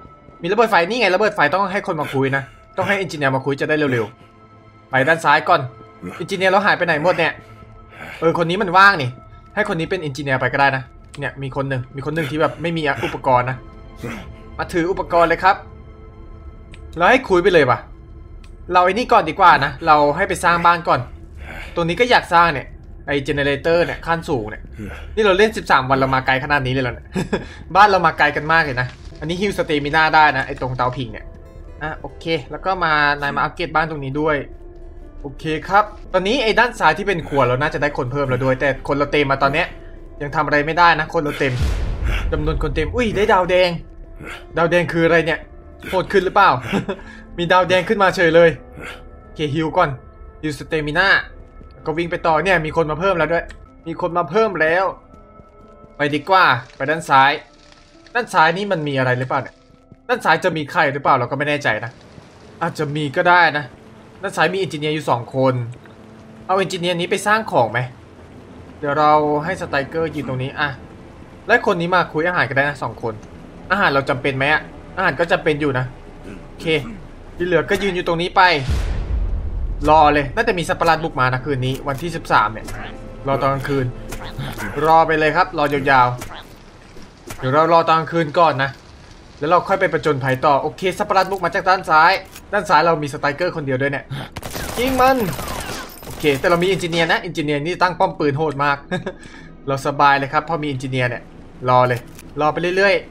มีระเบิดไฟนี่ไงระเบิดไฟต้องให้คนมาคุยนะต้องให้เอนจิเนียร์มาคุยจะได้เร็วๆไปด้านซ้ายก่อนเอนจิเนียร์เราหายไปไหนหมดเนี่ยเออคนนี้มันว่างนี่ให้คนนี้เป็นเอนจิเนียร์ไปก็ได้นะเนี่ยมีคนหนึ่งมีคนหนึ่งที่แบบไม่มีอุปกรณ์นะมาถืออุปกรณ์เลยครับเราให้คุยไปเลยปะเราไอ้นี่ก่อนดีกว่านะเราให้ไปสร้างบ้านก่อนตรงนี้ก็อยากสร้างเนี่ยไอ้เจเนเรเตอร์เนี่ยขั้นสูงเนี่ยนี่เราเล่นสิบสามวันเรามาไกลขนาดนี้เลยแล้วเนี่ย บ้านเรามาไกลกันมากเลยนะอันนี้ฮิวสเตมิน่าได้นะไอ้ตรงเตาผิงเนี่ยอ่ะโอเคแล้วก็มานายมาอัปเกรดบ้านตรงนี้ด้วยโอเคครับตอนนี้ไอ้ด้านซ้ายที่เป็นครัวเราน่าจะได้คนเพิ่มแล้วด้วยแต่คนเราเต็มมาตอนเนี้ยยังทำอะไรไม่ได้นะคนเราเต็มจำนวนคนเต็มอุ้ยได้ดาวแดงดาวแดงคืออะไรเนี่ยโหดขึ้นหรือเปล่า มีดาวแดงขึ้นมาเฉยเลยโอเคฮิวก่อนฮิวสเตมิน่าก็วิ่งไปต่อเนี่ยมีคนมาเพิ่มแล้วด้วยมีคนมาเพิ่มแล้วไปดีกว่าไปด้านซ้ายด้านซ้ายนี่มันมีอะไรหรือเปล่าเนี่ยด้านซ้ายจะมีใครหรือเปล่าเราก็ไม่แน่ใจนะอาจจะมีก็ได้นะด้านซ้ายมีเอนจิเนียร์อยู่สองคนเอาเอนจิเนียร์นี้ไปสร้างของไหมเดี๋ยวเราให้สไตรเกอร์ยืนตรงนี้อ่ะและคนนี้มาคุยอาหารกันได้นะสองคนอาหารเราจำเป็นไหมอะอาหารก็จำเป็นอยู่นะโอเคที่เหลือก็ยืนอยู่ตรงนี้ไปรอเลยน่าจะมีสัตว์ประหลาดบุกมานะคืนนี้วันที่สิบสามเนี่ยรอตอนกลางคืนรอไปเลยครับรอยาวๆเดี๋ยวเรารอตอนกลางคืนก่อนนะแล้วเราค่อยไปประจนภัยต่อโอเคสัตว์ประหลาดบุกมาจากด้านซ้ายด้านซ้ายเรามีสไตรเกอร์คนเดียวด้วยเนี่ยยิงมันโอเคแต่เรามีเอนจิเนียร์นะเอนจิเนียร์นี่ตั้งป้อมปืนโหดมาก เราสบายเลยครับพอมีเอนจิเนียร์เนี่ยรอเลยรอไปเรื่อยๆ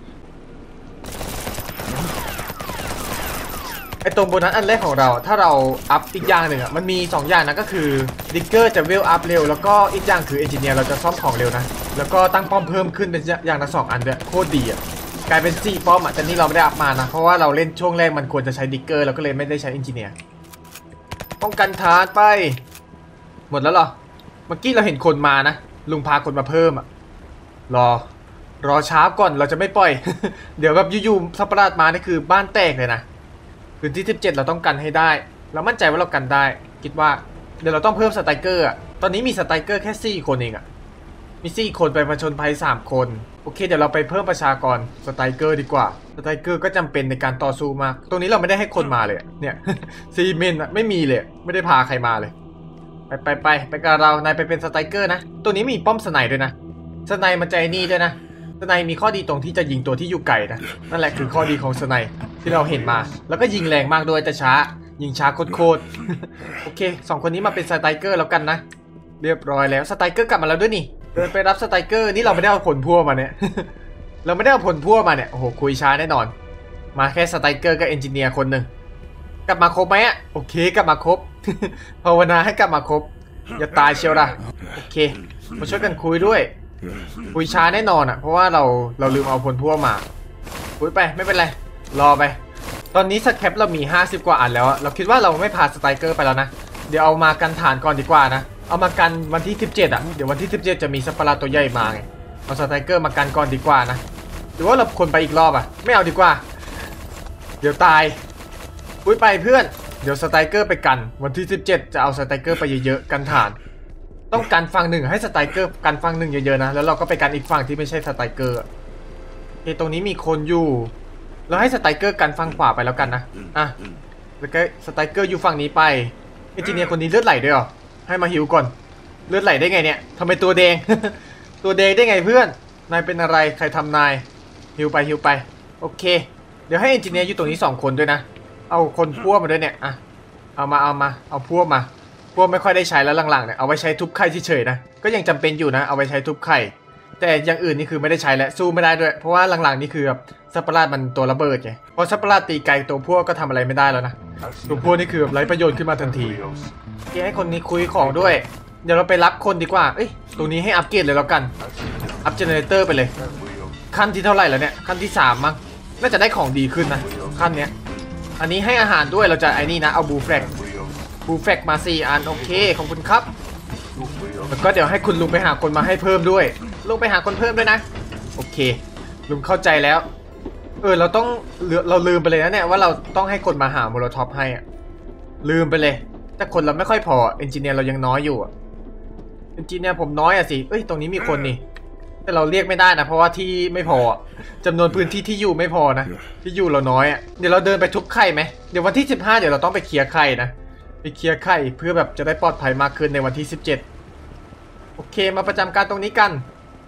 ไอตรงโบนัสอันแรกของเราถ้าเราอัพอีกอย่างหนึ่งอ่ะมันมีสองอย่างนะก็คือดิกเกอร์จะเวลอัพเร็วแล้วก็อีกอย่างคือเอนจิเนียร์เราจะซ่อมของเร็วนะแล้วก็ตั้งป้อมเพิ่มขึ้นเป็นอย่างละสองอันด้วยโคตรดีอ่ะกลายเป็นสี่ป้อมอ่ะแต่นี่เราไม่ได้อัพมานะเพราะว่าเราเล่นช่วงแรกมันควรจะใช้ดิกเกอร์เราก็เลยไม่ได้ใช้เอนจิเนียร์ป้องกันฐานไปหมดแล้วเหรอเมื่อกี้เราเห็นคนมานะลุงพาคนมาเพิ่มอ่ะรอรอช้าก่อนเราจะไม่ปล่อย เดี๋ยวแบบอยู่ๆสัตว์ประหลาดมานี่คือบ้านแตกเลยนะพื้นที่สิบเจ็ดเราต้องกันให้ได้เรามั่นใจว่าเรากันได้คิดว่าเดี๋ยวเราต้องเพิ่มสไตรเกอร์อ่ะตอนนี้มีสไตรเกอร์แค่สี่คนเองอ่ะมีสี่คนไปผจญภัยสามคนโอเคเดี๋ยวเราไปเพิ่มประชากรสไตรเกอร์ดีกว่าสไตรเกอร์ก็จำเป็นในการต่อสู้มากตรงนี้เราไม่ได้ให้คนมาเลยเนี่ย ซีเมนต์อ่ะไม่มีเลยไม่ได้พาใครมาเลยไปไปไปไปกับเรานายไปเป็นสไตรเกอร์นะตัวนี้มีป้อมสไนด้วยนะสไนมันใจนี่ด้วยนะสไนมีข้อดีตรงที่จะยิงตัวที่อยู่ไกลนะนั่นแหละคือข้อดีของสไนที่เราเห็นมาแล้วก็ยิงแรงมากด้วยแต่ช้ายิงช้าโคตรๆโอเคสองคนนี้มาเป็นสไตรเกอร์แล้วกันนะเรียบร้อยแล้วสไตรเกอร์กลับมาแล้วด้วยนี่เดินไปรับสไตรเกอร์นี่เราไม่ได้เอาผลพั่วมาเนี่ย เราไม่ได้เอาผลพั่วมาเนี่ยโอ้โหคุยช้าแน่นอนมาแค่สไตรเกอร์กับเอนจิเนียร์คนหนึ่งกลับมาครบไหมอ่ะโอเคกลับมาครบ ภาวนาให้กลับมาครบอย่าตายเชียวล่ะโอเคมาช่วยกันคุยด้วยคุยช้าแน่นอนอ่ะเพราะว่าเราเราลืมเอาผลพั่วมาคุยไปไม่เป็นไรรอไปตอนนี้สแคปเรามีห้าสิบกว่าอันแล้วเราคิดว่าเราไม่พาสไตรเกอร์ไปแล้วนะเดี๋ยวเอามากันฐานก่อนดีกว่านะเอามากันวันที่สิบเจ็ดอ่ะเดี๋ยววันที่สิบเจ็ดจะมีสัตว์ประหลาดตัวใหญ่มาไงเอาสไตรเกอร์มากันก่อนดีกว่านะหรือว่าเราคนไปอีกรอบอ่ะไม่เอาดีกว่าเดี๋ยวตายคุยไปเพื่อนเดี๋ยวสไตรเกอร์ไปกันวันที่สิบเจ็ดจะเอาสไตรเกอร์ไปเยอะๆกันฐานต้องกันฝั่งหนึ่งให้สไตรเกอร์กันฝั่งหนึ่งเยอะๆนะแล้วเราก็ไปกันอีกฝั่งที่ไม่ใช่สไตรเกอร์โอเคตรงนี้มีคนอยู่เราให้สไตรเกอร์กันฝั่งขวาไปแล้วกันนะอ่ะแล้วก็สไตรเกอร์อยู่ฝั่งนี้ไปเอนจิเนียร์คนนี้เลือดไหลด้วยเหรอให้มาฮิวก่อนเลือดไหลได้ไงเนี่ยทำไมตัวแดง ตัวแดงได้ไงเพื่อนนายเป็นอะไรใครทำนายฮิวไปฮิวไปโอเคเดี๋ยวให้เอนจิเนียร์อยู่ตรงนี้สองคนด้วยนะเอาคนพ่วมาด้วยเนี่ยอ่ะเอามาเอามาเอาพ่วมาพ่วไม่ค่อยได้ใช้แล้วหลังๆเนี่ยเอาไว้ใช้ทุบไข่เฉยๆนะก็ยังจำเป็นอยู่นะเอาไว้ใช้ทุบไข่แต่อย่างอื่นนี่คือไม่ได้ใช้แล้วสู้ไม่ได้ด้วยเพราะว่าหลังๆนี่คือแบบสัตว์ประหลาดมันตัวระเบิดไงพอสัตว์ประหลาดตีไกลตัวพวกก็ทำอะไรไม่ได้แล้วนะตัวพวกนี่คือแบบไร้ประโยชน์ขึ้นมาทันทีให้คนนี้คุยของด้วยเดี๋ยวเราไปรับคนดีกว่าเอ้ยตรงนี้ให้อัปเกรดเลยแล้วกันอัพเจเนเรเตอร์ไปเลยขั้นที่เท่าไหร่แล้วเนี่ยขั้นที่สามมั้งน่าจะได้ของดีขึ้นนะขั้นเนี้ยอันนี้ให้อาหารด้วยเราจะไอ้นี่นะเอาบูแฟกบูแฟกมาสี่อันโอเคขอบคุณครับแล้วก็เดี๋ยวให้คุณลุงไปหาคนมาให้เพิ่มด้วยลุงไปหาคนเพิ่มด้วยนะโอเคลุงเข้าใจแล้วเออเราต้องเราลืมไปเลยนะเนี่ยว่าเราต้องให้คนมาหาโมโลท็อปให้อะลืมไปเลยแต่คนเราไม่ค่อยพอเอนจิเนียร์เรายังน้อยอยู่อะเอนจิเนียร์ผมน้อยอะสิเอ้ยตรงนี้มีคนนี่แต่เราเรียกไม่ได้นะเพราะว่าที่ไม่พอจำนวนพื้นที่ที่อยู่ไม่พอนะที่อยู่เราน้อยอ่ะเดี๋ยวเราเดินไปทุบไข่ไหมเดี๋ยววันที่สิบห้าเดี๋ยวเราต้องไปเคลียร์ไข่นะไปเคลียร์ไข่เพื่อแบบจะได้ปลอดภัยมากขึ้นในวันที่สิบเจ็ดโอเคมาประจำการตรงนี้กัน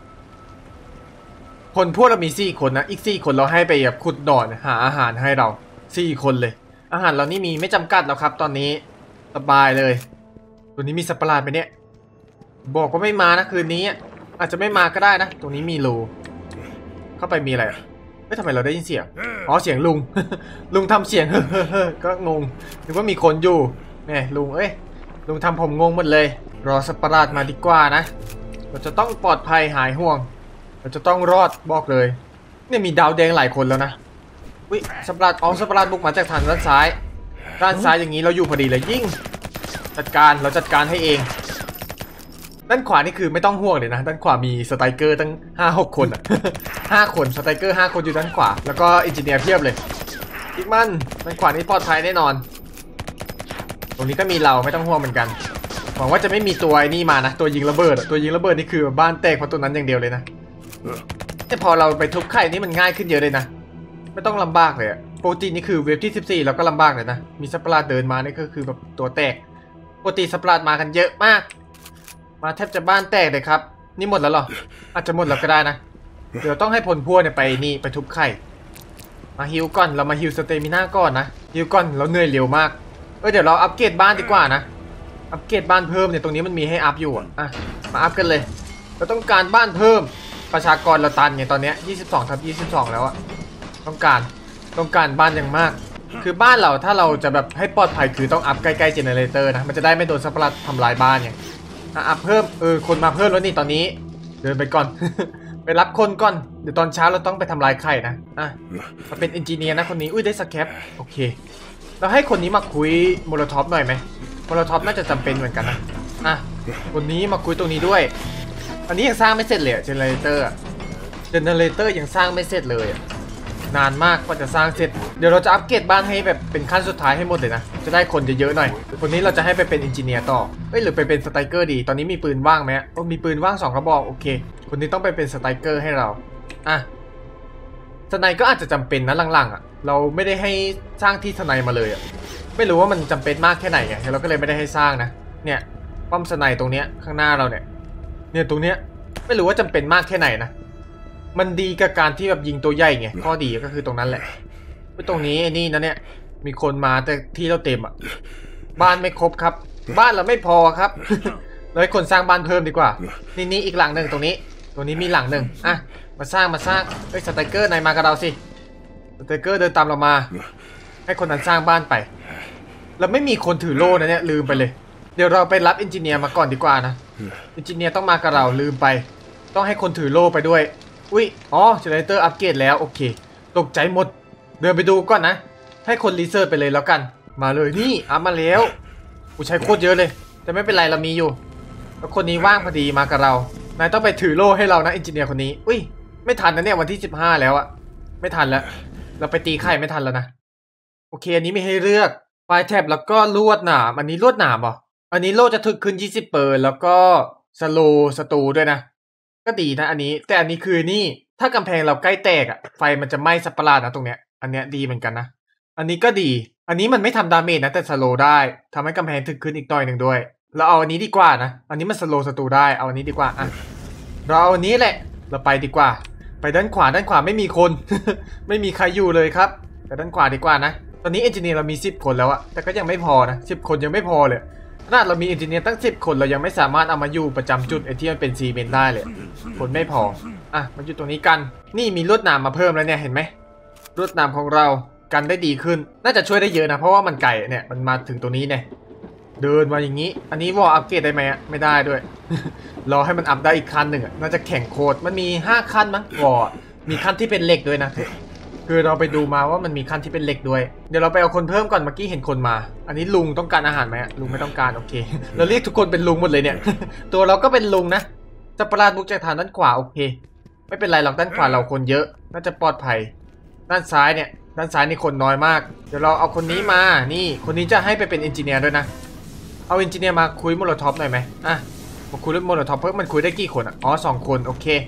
คนพวกเรามีสี่คนนะอีกสี่คนเราให้ไปแบบขุดหนอนหาอาหารให้เราสี่คนเลยอาหารเรานี่มีไม่จำกัดแล้วครับตอนนี้สบายเลยตัวนี้มีสัตว์ประหลาดไหมเนี่ยบอกว่าไม่มานะคืนนี้อาจจะไม่มาก็ได้นะตรงนี้มีรูเข้าไปมีอะไรเฮ้ยทำไมเราได้ยินเสียงอ๋อเสียงลุง ลุงทำเสียง ก็งงนึกว่ามีคนอยู่แม่ลุงเอ้ยลุงทำผมงงหมดเลยรอสัตว์ประหลาดมาดีกว่านะเราจะต้องปลอดภัยหายห่วงเราจะต้องรอดบอกเลยเนี่ยมีดาวแดงหลายคนแล้วนะวิสัตว์ประหลาดอ๋อสัตว์ประหลาดบุกมาจากทางด้านซ้ายด้านซ้ายอย่างนี้เราอยู่พอดีเลยยิ่งจัดการเราจัดการให้เองด้านขวานี่คือไม่ต้องห่วงเลยนะด้านขวามีสไตรเกอร์ตั้งห้าหกคนอ่ะ ห้าคนสไตรเกอร์ห้าคนอยู่ด้านขวาแล้วก็อินจิเนียร์เพียบเลยอีกมันด้านขวานี่ปลอดภัยแน่นอนตรงนี้ก็มีเราไม่ต้องห่วงเหมือนกันหวังว่าจะไม่มีตัวไอ้นี่มานะตัวยิงระเบิดตัวยิงระเบิดนี่คือบ้านแตกเพราะตัวนั้นอย่างเดียวเลยนะแต่พอเราไปทุบไข่นี่มันง่ายขึ้นเยอะเลยนะไม่ต้องลำบากเลยปกตินี่คือเวฟที่สิบสี่เราก็ลำบากเลยนะมีสัตว์ประหลาดเดินมานี่ก็คือแบบตัวแตกปกติสัตว์ประหลาดมากันเยอะมากมาแทบจะบ้านแตกเลยครับนี่หมดแล้วหรออาจจะหมดแล้วก็ได้นะเดี๋ยวต้องให้ผลพวกเนี่ยไปนี่ไปทุบไข่มาฮิวก่อนเรามาฮิวสเตมิน่าก่อนนะฮิวก่อนเราเหนื่อยเร็วมากเออเดี๋ยวเราอัปเกรดบ้านดีกว่านะอัปเกรดบ้านเพิ่มเนี่ยตรงนี้มันมีให้อัพอยู่อ่ะอ่ะมาอัพกันเลยเราต้องการบ้านเพิ่มประชากรเราตันไงตอนเนี้ยยี่สิบสองทับยี่สิบสองแล้วอะต้องการต้องการบ้านอย่างมากคือบ้านเราถ้าเราจะแบบให้ปลอดภัยคือต้องอัพใกล้ๆเจเนเรเตอร์นะมันจะได้ไม่โดนสัตว์ประหลาดทำลายบ้านไงอัพเพิ่มเออคนมาเพิ่มแล้วนี่ตอนนี้เดินไปก่อน ไปรับคนก่อนเดี๋ยวตอนเช้าเราต้องไปทำลายไข่นะอ่ะมาเป็นเอนจิเนียร์นะคนนี้อุ้ยได้สแคปโอเคเราให้คนนี้มาคุยโมโลท็อปหน่อยไหมโมโลท็อปน่าจะจำเป็นเหมือนกันนะอ่ะคนนี้มาคุยตรงนี้ด้วยอันนี้ยังสร้างไม่เสร็จเลยเจเนเรเตอร์เจเนเรเตอร์ยังสร้างไม่เสร็จเลยนานมากกว่าจะสร้างเสร็จเดี๋ยวเราจะอัปเกรดบ้านให้แบบเป็นขั้นสุดท้ายให้หมดเลยนะจะได้คนเยอะๆหน่อยคนนี้เราจะให้ไปเป็นเอนจิเนียร์ต่อเอ้ยหรือไปเป็นสไตรเกอร์ดีตอนนี้มีปืนว่างไหมโอ้มีปืนว่างสองกระบอกโอเคคนนี้ต้องไปเป็นสไตรเกอร์ให้เราอ่ะสไนก็อาจจะจำเป็นนะหลังๆอ่ะเราไม่ได้ให้สร้างที่สไนมาเลยอ่ะไม่รู้ว่ามันจำเป็นมากแค่ไหนไงเราก็เลยไม่ได้ให้สร้างนะเนี่ยป้อมสไนตรงเนี้ยข้างหน้าเราเนี่ยเนี่ยตรงเนี้ยไม่รู้ว่าจำเป็นมากแค่ไหนนะมันดีกับการที่แบบยิงตัวใหญ่ไงข้อดีก็คือตรงนั้นแหละไปตรงนี้นี่นะเนี่ยมีคนมาแต่ที่เราเต็มอ่ะบ้านไม่ครบครับบ้านเราไม่พอครับ เราให้คนสร้างบ้านเพิ่มดีกว่านี่นี่อีกหลังหนึ่งตรงนี้ตรงนี้มีหลังหนึ่งอ่ะมาสร้างมาสร้างเฮ้ยสไตรเกอร์นายมากับเราสิสไตรเกอร์เดินตามเรามาให้คนนั้นสร้างบ้านไปเราไม่มีคนถือโล่นะเนี่ยลืมไปเลยเดี๋ยวเราไปรับเอนจิเนียร์มาก่อนดีกว่านะเอนจิเนียร์ต้องมากับเราลืมไปต้องให้คนถือโล่ไปด้วยอุ้ยอ๋อเจเนเรเตอร์อัปเกรดแล้วโอเคตกใจหมดเดินไปดูก่อนนะให้คนรีเสิร์ชไปเลยแล้วกันมาเลยนี่อัพมาแล้วกูใช้โคตรเยอะเลยแต่ไม่เป็นไรเรามีอยู่แล้วคนนี้ว่างพอดีมากับเรานายต้องไปถือโล่ให้เรานะเอนจิเนียร์คนนี้อุ้ยไม่ทันนะเนี่ยวันที่สิบห้าแล้วอะไม่ทันแล้วเราไปตีไข่ไม่ทันแล้วนะโอเคอันนี้มีให้เลือกไฟแท็บแล้วก็ลวดหนามอันนี้ลวดหนามเหรออันนี้โล่จะถึกขึ้นยี่สิบเปอร์แล้วก็สโลสตูด้วยนะก็ดีนะอันนี้แต่อันนี้คือนี่ถ้ากำแพงเราใกล้แตกอะไฟมันจะไหม้สัตว์ประหลาดนะตรงเนี้ยอันเนี้ยดีเหมือนกันนะอันนี้ก็ดีอันนี้มันไม่ทำดาเมจนะแต่สโลได้ทำให้กำแพงถึกขึ้นอีกหน่อยหนึ่งด้วยเราเอาอันนี้ดีกว่านะอันนี้มันสโลสตูได้เอาอันนี้ดีกว่าอ่ะเราเอาอันนี้แหละเราไปดีกว่าไปด้านขวาด้านขวาไม่มีคน ไม่มีใครอยู่เลยครับไปด้านขวาดีกว่านะตอนนี้เอนจิเนียร์เรามีสิบคนแล้วอะแต่ก็ยังไม่พอนะสิบคนยังไม่พอเลยขนาดเรามีเอนจิเนียร์ตั้งสิบคนเรายังไม่สามารถเอามาอยู่ประจำจุดไอที่มันเป็นซีเมนต์ได้เลยคนไม่พออ่ะมาอยู่ตรงนี้กันนี่มีลวดหนามมาเพิ่มแล้วเนี่ยเห็นไหมลวดหนามของเรากันได้ดีขึ้นน่าจะช่วยได้เยอะนะเพราะว่ามันไก่เนี่ยมันมาถึงตรงนี้เนี่ยเดินมาอย่างนี้อันนี้วอลอัปเกรดได้ไหมอ่ะไม่ได้ด้วย รอให้มันอัพได้อีกขั้นหนึ่งอ่ะน่าจะแข่งโคตรมันมีห้าขั้นมั้งวอลมีขั้นที่เป็นเหล็กด้วยนะคือเราไปดูมาว่ามันมีขั้นที่เป็นเหล็กด้วยเดี๋ยวเราไปเอาคนเพิ่มก่อนเมื่อกี้เห็นคนมาอันนี้ลุงต้องการอาหารไหมลุงไม่ต้องการโอเคเราเรียกทุกคนเป็นลุงหมดเลยเนี่ย ตัวเราก็เป็นลุงนะจะประหลาดบุกจากทางด้านขวาโอเคไม่เป็นไรหรอกด้านขวาเราคนเยอะน่าจะปลอดภัยด้านซ้ายเนี่ยด้านซ้ายนี่คนน้อยมากเดี๋ยวเราเอาคนนี้มานี่คนนี้จะให้ไปเป็นเอนจิเนียร์ด้วยนะเอาเอนจิเนียร์มาคุยโมโลท็อปหน่อยไหมอ่ะมาคุยเรื่องโมโลท็อปเพิ่มมันคุยได้กี่คนอ่ะอ๋อสองคนโอเค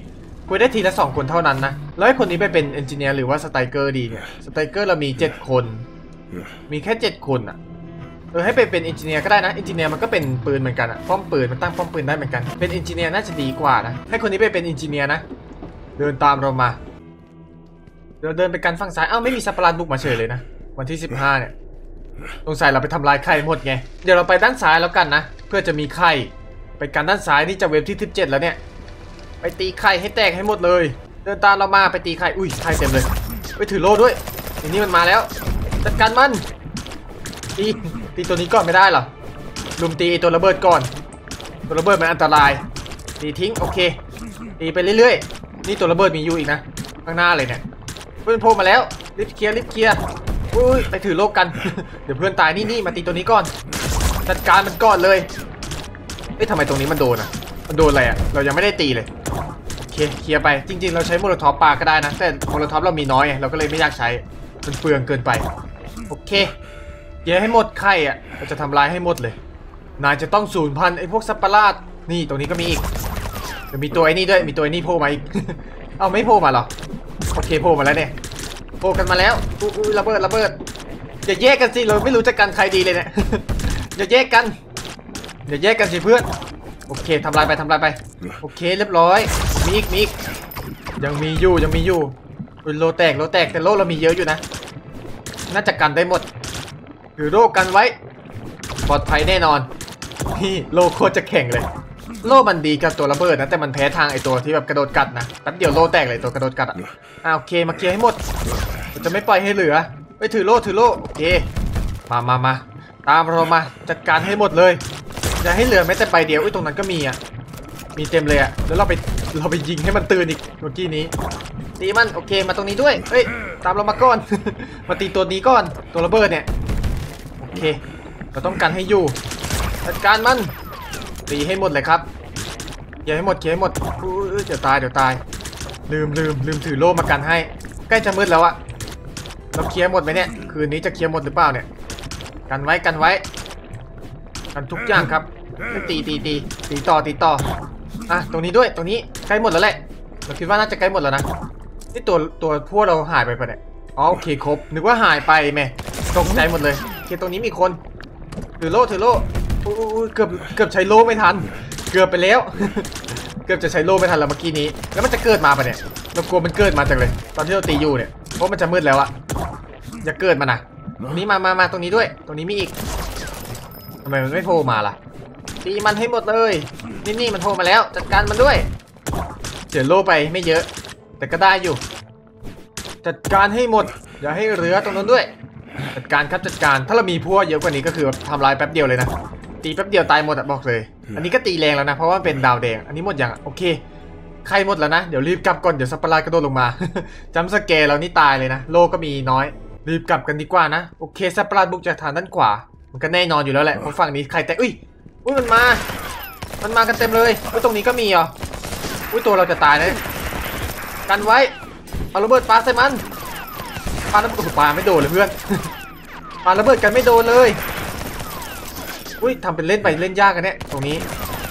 คุยได้ทีละสองคนเท่านั้นนะแล้วให้คนนี้ไปเป็นเอนจิเนียร์หรือว่าสไตรเกอร์ดีเนี่ยสไตรเกอร์เรามีเจ็ดคนมีแค่เจ็ดคนอ่ะเออให้ไปเป็นเอนจิเนียร์ก็ได้นะเอนจิเนียร์มันก็เป็นปืนเหมือนกันอ่ะป้อมปืนมันตั้งป้อมปืนได้เหมือนกันเป็นเอนจิเนียร์น่าจะดีกว่านะให้คนนี้ไปเป็นเอนจิเนียร์นะเดินตามเรามาเดินเดินไปกันฝั่งซ้ายอ้าวไม่มีสัตว์ประหลาดบุกมาเฉยเลยนะวันที่สิบห้าเนี่ยสงสัยเราไปทำลายไข่หมดไงเดี๋ยวเราไปด้านซ้ายแล้วกันนะเพื่อจะมีไข่ไปกันด้านซ้ายนี่จะเว็บที่สิบเจ็ดแล้วเนี่ยไปตีไข่ให้แตกให้หมดเลยเดินตามเรามาไปตีไข่อุ้ยไข่เต็มเลยไปถือโล่ด้วยทีนี้มันมาแล้วจัดการมันตีตีตัวนี้ก่อนไม่ได้หรอลุมตีตัวระเบิดก่อนตัวระเบิดมันอันตรายตีทิ้งโอเคตีไปเรื่อยๆนี่ตัวระเบิดมีอยู่อีกนะข้างหน้าเลยเนี่ยเพื่อนโผล่มาแล้วรีบเคลียร์รีบเคลียร์อุ้ยไปถือโล่กัน เดี๋ยวเพื่อนตายนี่นี่มาตีตัวนี้ก่อนจัดการมันก่อนเลยเอ๊ะทำไมตรงนี้มันโดนอ่ะมันโดนอะไรอ่ะเรายังไม่ได้ตีเลยโอเคเคลียร์ไปจริงๆเราใช้โมโลท็อปปาก็ได้นะแต่โมโลท็อปเรามีน้อยเราก็เลยไม่อยากใช้มันเปลืองเกินไปโอเคเยอะให้หมดไข่อ่ะเราจะทำลายให้หมดเลยนายจะต้องสูญพันธุ์ไอ้พวกสัตว์ประหลาดนี่ตรงนี้ก็มีอีกจะมีตัวไอ้นี่ด้วยมีตัวไอ้นี่โผล่มาอีก เอาไม่โผล่มาหรอโอเคโผล่มาแล้วเนี่ยโผล่กันมาแล้วอุ้ยระเบิดระเบิดอย่าแยกกันสิเราไม่รู้จะกันใครดีเลยเนี่ย อย่าแยกกันอย่าแยกกันสิเพื่อนโอเคทำลายไปทำลายไปโอเคเรียบร้อยมีอีกมีอีกยังมีอยู่ยังมีอยู่โลแตกโลแตกแต่โลเรามีเยอะอยู่นะน่าจะกันได้หมดถือโลกันไว้ปลอดภัยแน่นอนนี่โลโคตรจะแข็งเลยโลมันดีกับตัวระเบิดนะแต่มันแพ้ทางไอตัวที่แบบกระโดดกัดนะแป๊บเดียวโลแตกเลยตัวกระโดดกัดอ่ะอ่าโอเคมาเคลียร์ให้หมดจะไม่ปล่อยให้เหลือไปถือโลถือโลโอเคมามามาตามเรามาจัดการให้หมดเลยอย่าให้เหลือแม้แต่ใบเดียวอุ้ยตรงนั้นก็มีอ่ะมีเต็มเลยอ่ะแล้วเราไปเราไปยิงให้มันตื่นอีกเมื่อกี้นี้ตีมันโอเคมาตรงนี้ด้วยเฮ้ยตามเรามาก่อน มาตีตัวนี้ก่อนตัวระเบิดเนี่ยโอเคเราต้องกันให้อยู่จัดการมันตีให้หมดเลยครับอย่าให้หมดเคลียร์ให้หมดอุ้ยเดี๋ยวตายเดี๋ยวตายลืมลืมลืมถือโล่มากันให้ใกล้จะมืดแล้วอะเราเคลียร์หมดไหมเนี่ยคืนนี้จะเคลียร์หมดหรือเปล่าเนี่ยกันไว้กันไว้กันทุกอย่างครับตีตีตีตีต่อตีต่ออ่ะตรงนี้ด้วยตรงนี้ใกล้หมดแล้วแหละเราคิดว่าน่าจะใกล้หมดแล้วนะนี่ตัวตัวพวกเราหายไปปะเนี่ยอ๋อโอเคครบนึกว่าหายไปแม่ตกใจหมดเลยโอเคตรงนี้มีคนถือโล่ถือโล่เกือบเกือบใช้โล่ไม่ทันเกือบไปแล้ว เกือบจะใช้โล่ไม่ทันแล้วเมื่อกี้นี้แล้วมันจะเกิดมาปะเนี่ยเรากลัวมันเกิดมาจังเลยตอนที่เราตีอยู่เนี่ยเพราะมันจะมืดแล้วอะอย่าเกิดมานะตรงนี้มามามาตรงนี้ด้วยตรงนี้มีอีกทำไมมันไม่โผล่มาล่ะตีมันให้หมดเลยนี่นี่มันโผล่มาแล้วจัดการมันด้วยเสียโล่ไปไม่เยอะแต่ก็ได้อยู่จัดการให้หมดอย่าให้เหลือตรงนั้นด้วยจัดการครับจัดการถ้าเรามีพวกเยอะกว่านี้ก็คือทำลายแป๊บเดียวเลยนะตีแป๊บเดียวตายหมดอะบอกเลยอันนี้ก็ตีแรงแล้วนะเพราะว่าเป็นดาวแดงอันนี้หมดอย่างโอเคใครหมดแล้วนะเดี๋ยวรีบกลับก่อนเดี๋ยวสัตว์ประหลาดกระโดดลงมา จำสเกลเรานี่ตายเลยนะโลก็มีน้อยรีบกลับกันดีกว่านะโอเคสัตว์ประหลาดบุกจากทางด้านขวามันก็แน่นอนอยู่แล้วแหละเพราะฝั่งนี้ใครแต่อุ้ยอุ้ยมันมามันมากันเต็มเลยอุ้ยตรงนี้ก็มีเหรออุ้ยตัวเราจะตายเลยกันไว้เอาระเบิดปาใส่มันปาระเบิดปาไม่โดนเลยเพื่อน ปาระเบิดกันไม่โดนเลยอุ้ยทำเป็นเล่นไปเล่นยากกันเนี่ยตรงนี้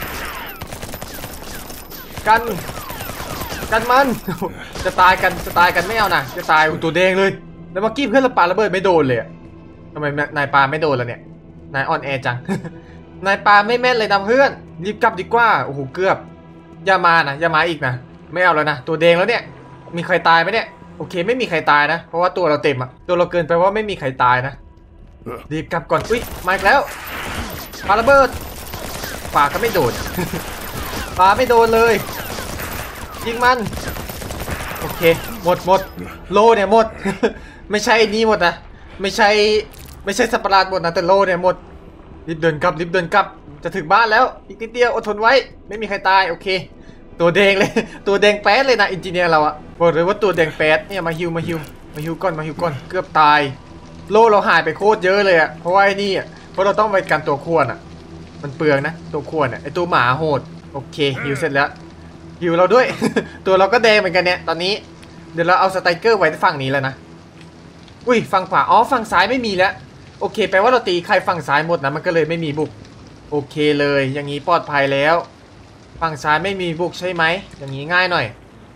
กันกันมันจะตายกันจะตายกันไม่เอานะจะตายตัวแดงเลยแล้วเมื่อกี้เพื่อนเราปาระเบิดไม่โดนเลยทำไมนายปาไม่โดนแล้วเนี่ยนายอ่อนแอจัง นายปาไม่แม่นเลยนะเพื่อนรีบกลับดีกว่าโอ้โหเกือบอย่ามานะอย่ามาอีกนะไม่เอาแล้วนะตัวแดงแล้วเนี่ยมีใครตายไหมเนี่ยโอเคไม่มีใครตายนะเพราะว่าตัวเราเต็มอะตัวเราเกินไปว่าไม่มีใครตายนะรีบกลับก่อนอุ้ยมาอีกแล้วปาระเบิดปาก็ไม่โดน ปาไม่โดนเลยยิงมันโอเคหมดหมดโลเนี่ยหมด ไม่ใช่นี่หมดนะไม่ใช่ไม่ใช่สัตว์ประหลาดหมดนะแต่โลเนี่ยหมดรีบเดินกลับรีบเดินกลับจะถึงบ้านแล้วอีกนิดเดียวอดทนไว้ไม่มีใครตายโอเคตัวแดงเลย ตัวแดงแป๊ดเลยนะอินจิเนียร์เราอะบอกเลยว่าตัวแดงแป๊ดเนี่ยมาฮิวมาฮิวมาฮิวก่อนมาฮิวก่อนเกือบตายโลเราหายไปโคตรเยอะเลยอะเพราะว่าไอ้นี่อะเพราะเราต้องไปกันตัวข่วนอะมันเปลืองนะตัวข่วนอะไอตัวหมาโหดโอเคฮิวเสร็จแล้วฮิวเราด้วย ตัวเราก็แดงเหมือนกันเนี่ยตอนนี้เดี๋ยวเราเอาสไตรเกอร์ไว้ฝั่งนี้แล้วนะอุ้ยฝั่งขวาอ๋อฝั่งซ้ายไม่มีแล้วโอเคแปลว่าเราตีใครฝั่งซ้ายหมดนะมันก็เลยไม่มีบุกโอเคเลยอย่างนี้ปลอดภัยแล้วฝั่งซ้ายไม่มีบุกใช่ไหมอย่างนี้ง่ายหน่อย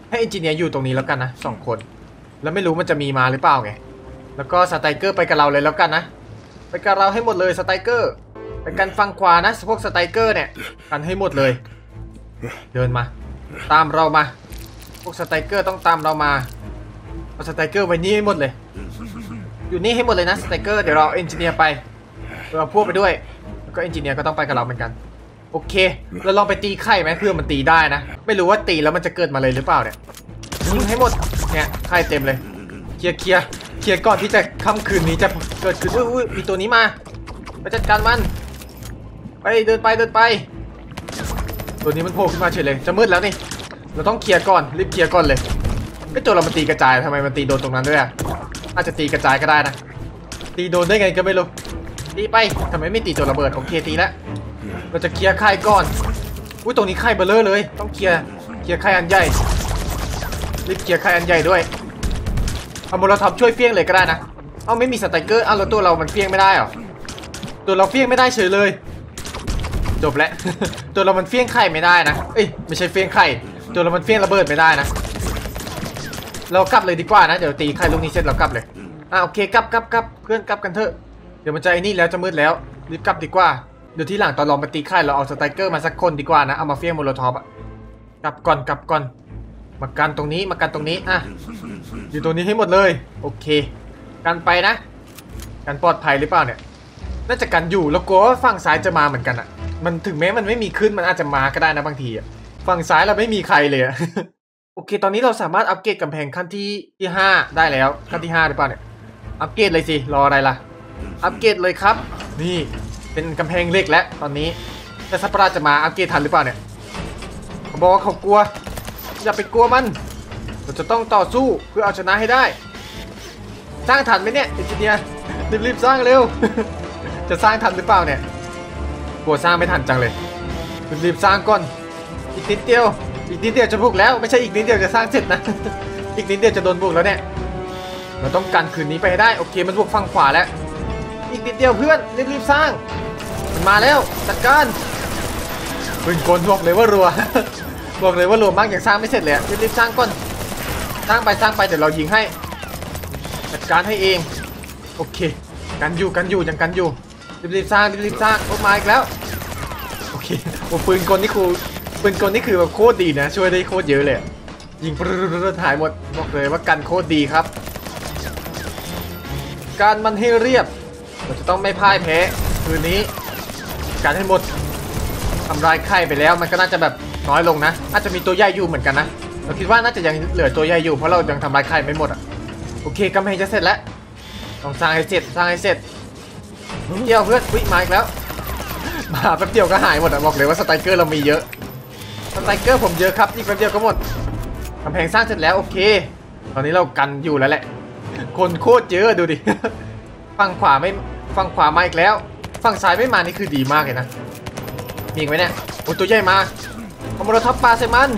ให้เอนจิเนียร์อยู่ตรงนี้แล้วกันนะสองคนแล้วไม่รู้มันจะมีมาหรือเปล่าไงแล้วก็สไตรเกอร์ไปกับเราเลยแล้วกันนะไปกับเราให้หมดเลยสไตรเกอร์ไปกันฝั่งขวานะพวกสไตรเกอร์เนี่ยกันให้หมดเลยเดินมาตามเรามาพวกสไตรเกอร์ต้องตามเรามาเอาสไตรเกอร์ไว้นี่ให้หมดเลยอยู่นี่ให้หมดเลยนะสไตรเกอร์เดี๋ยวเราเอนจิเนียร์ไปเราพวกไปด้วยแล้วก็เอนจิเนียร์ก็ต้องไปกับเราเหมือนกันโอเคเราลองไปตีไข่ไหมเพื่อมันตีได้นะไม่รู้ว่าตีแล้วมันจะเกิดมาเลยหรือเปล่าเนี่ยยิงให้หมดเนี่ยไข่เต็มเลยเคลียร์เคลียร์เคลียร์ก่อนที่จะค่ำคืนนี้จะเกิดขึ้นอุ้ยมีตัวนี้มาไปจัดการมันไปเดินไปเดินไปตัวนี้มันโผล่ขึ้นมาเฉยเลยจะมืดแล้วนี่เราต้องเคลียร์ก่อนรีบเคลียร์ก่อนเลยไอ้ตัวเรามันตีกระจายทำไมมันตีโดนตรงนั้นด้วยอ่ะอาจจะตีกระจายก็ได้นะตีโดนได้ไงก็ไม่รู้ตีไปทำไมไม่ตีตัวระเบิดโอเคตีแล้วเราจะเคลียร์ไข่ก่อนอุ้ยตรงนี้ไข่เบลเลอร์เลยต้องเคลียร์เคลียร์ไข่อันใหญ่รีบเคลียร์ไข่อันใหญ่ด้วยเอาโมโลท็อปช่วยเฟี้ยงเลยก็ได้นะเอาไม่มีสไตรเกอร์เอาแล้วตัวเรามันเฟี้ยงไม่ได้หรอตัวเราเฟี้ยงไม่ได้เฉยเลยจบแล้ว ตัวเรามันเฟี้ยงไข่ไม่ได้นะเอ้ยไม่ใช่เฟี้ยงไข่ตัวเรามันเฟี้ยงระเบิดไม่ได้นะเรากลับเลยดีกว่านะเดี๋ยวตีไข่ลูกนี้เสร็จเรากลับเลยอ่ะโอเคกลับกลับกลับเพื่อนกลับกันเถอะเดี๋ยวมันจะไอ้นี่แล้วจะมืดแล้วรีบกลับดีกว่าเดี๋ยวที่หลังตอนเรามาตีไข่เราเอาสไตรเกอร์มาสักคนดีกว่านะเอามาเฟี้ยงโมโลท็อปอ่ะกลับก่อนกลับก่อนมากันตรงนี้มากันตรงนี้อ่ะอยู่ตรงนี้ให้หมดเลยโอเคกันไปนะกันปลอดภัยหรือเปล่าเนี่ยน่าจะกันอยู่แล้วกลัวว่าฝั่งซ้ายจะมาเหมือนกันอ่ะมันถึงแม้มันไม่มีขึ้นมันอาจจะมาก็ได้นะบางทีอ่ะฝั่งซ้ายเราไม่มีใครเลยอ่ะ โอเคตอนนี้เราสามารถอัปเกรดกำแพงขั้นที่ที่ห้าได้แล้วขั้นที่ห้าหรือเปล่าเนี่ยอัปเกรดเลยสิรออะไรล่ะอัปเกรดเลยครับนี่เป็นกำแพงเหล็กแล้วตอนนี้แต่สัตว์ประหลาดจะมาอัปเกรดทันหรือเปล่าเนี่ยเขาบอกว่าเขากลัวอย่าไปกลัวมันเราจะต้องต่อสู้เพื่อเอาชนะให้ได้สร้างทันไหมเนี่ยเอนจิเนียร์รีบๆสร้างเร็ว จะสร้างทันหรือเปล่าเนี่ยกลัวสร้างไม่ทันจังเลยรีบๆสร้างก่อนอีกนิดเดียวอีกนิดเดียวจะบุกแล้วไม่ใช่อีกนิดเดียวจะสร้างเสร็จนะ อีกนิดเดียวจะโดนบุกแล้วเนี่ยเราต้องกันคืนนี้ไปให้ได้โอเคมันบุกฝั่งขวาแล้วอีกนิดเดียวเพื่อนรีบๆสร้างมันมาแล้วจัดการปืนกลบอกเลยว่ารัว บอกเลยว่ารัวมากยังสร้างไม่เสร็จเลยรีบๆสร้างก่อนสร้างไปสร้างไปเดี๋ยวเรายิงให้จัดการให้เองโอเคกันอยู่กันอยู่ยังกันอยู่รีบๆสร้างรีบๆสร้างโอ้มาอีกแล้วโอเคโอ้ปืนกลนี่คือปืนกลนี่คือแบบโคตรดีนะช่วยได้โคตรเยอะเลยยิงปรึ๊ดๆหายหมดบอกเลยว่ากันโคตรดีครับการมันให้เรียบเราจะต้องไม่พ่ายแพ้คืนนี้การให้หมดทำลายไข่ไปแล้วมันก็น่าจะแบบน้อยลงนะอาจจะมีตัวใหญ่อยู่เหมือนกันนะเราคิดว่าน่าจะยังเหลือตัวใหญ่อยู่เพราะเรายังทำลายไข่ไม่หมดอ่ะโอเคกำแพงจะเสร็จแล้วต้องสร้างให้เสร็จสร้างให้เสร็จเกี่ยวเพื่อนวิ่งมาอีกแล้วมาแป๊บเดียวก็หายหมดอ่ะบอกเลยว่าสไตรเกอร์เรามีเยอะสไตรเกอร์ผมเยอะครับอีกแป๊บเดียวก็หมดกำแพงสร้างเสร็จแล้วโอเคตอนนี้เรากันอยู่แล้วแหละคนโคตรเยอะดูดิ ฝั่งขวาไม่ฝั่งขวามาอีกแล้วฝั่งซ้ายไม่มานี่คือดีมากเลยนะมีไหมเนี่ยโอ้ตัวใหญ่มาเอาโมโลท็อปปลาใส่มัน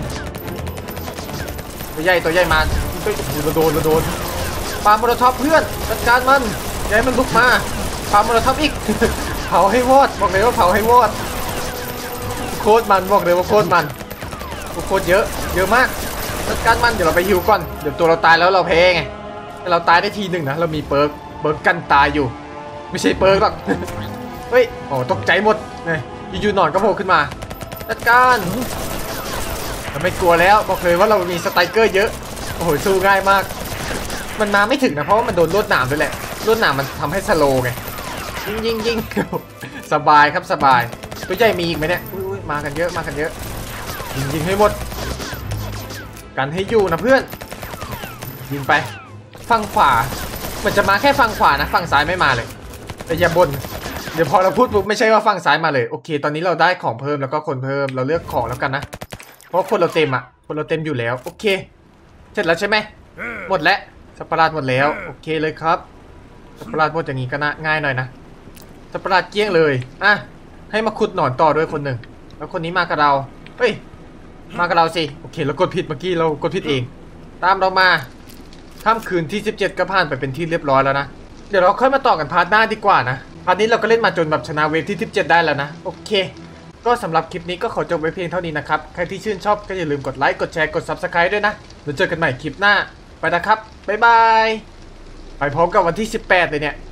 ตัวใหญ่ตัวใหญ่มาโอ้โหเราโดนเราโดนปาโมโลท็อปเพื่อนจัดการมันอย่าให้มันลุกมาปาโมโลท็อปอีก เผาให้วอดบอกเลยว่าเผาให้วอดโคตรมันบอกเลยว่าโคตรมันโคตรเยอะเยอะมากจัดการมันเดี๋ยวเราไปฮิวก่อนเดี๋ยวตัวเราตายแล้วเราแพ้ไงแต่เราตายได้ทีหนึ่งนะเรามีเปิร์กเปิร์กกันตายอยู่ไม่ใช่เปิร์กหรอก เฮ้ยโอ้ตกใจหมดเลยอยู่ๆหนอนก็โผล่ขึ้นมาจัดการเราไม่กลัวแล้วบอกเลยว่าเรามีสไตรเกอร์เยอะโอ้โหสู้ง่ายมากมันมาไม่ถึงนะเพราะว่ามันโดนลวดหนามด้วยแหละลวดหนามมันทำให้สโลว์ไงยิงยิงยิง สบายครับสบายตัวใหญ่มีอีกไหมเนี่ยอุ้ยมากันเยอะมากันเยอะยิงยิงให้หมดกันให้อยู่นะเพื่อนยิงไปฝั่งขวามันจะมาแค่ฝั่งขวานะฝั่งซ้ายไม่มาเลยแต่อย่าบ่นเดี๋ยวพอเราพูดปุ๊บไม่ใช่ว่าฝั่งซ้ายมาเลยโอเคตอนนี้เราได้ของเพิ่มแล้วก็คนเพิ่มเราเลือกของแล้วกันนะเพราะคนเราเต็มอ่ะคนเราเต็มอยู่แล้วโอเคเสร็จแล้วใช่ไหมหมดแล้วสัตว์ประหลาดหมดแล้วโอเคเลยครับสัตว์ประหลาดหมดอย่างนี้ก็น่าง่ายหน่อยนะสัตว์ประหลาดเกลี้ยงเลยอ่ะให้มาขุดหนอนต่อด้วยคนหนึ่งแล้วคนนี้มากับเราเฮ้ยมากับเราสิโอเคเรากดผิดเมื่อกี้เรากดผิดเองตามเรามาค่ำคืนที่สิบเจ็ดก็ผ่านไปเป็นที่เรียบร้อยแล้วนะเดี๋ยวเราค่อยมาต่อกันพาร์ทหน้าดีกว่านะพาร์ทนี้เราก็เล่นมาจนแบบชนะเวฟที่สิบเจ็ดได้แล้วนะโอเคก็สำหรับคลิปนี้ก็ขอจบไว้เพียงเท่านี้นะครับใครที่ชื่นชอบก็อย่าลืมกดไลค์กดแชร์กด ซับสไครบ์ ด้วยนะแล้วเจอกันใหม่คลิปหน้าไปนะครับบ๊ายบายไปพร้อมกับวันที่สิบแปดเลยเนี่ย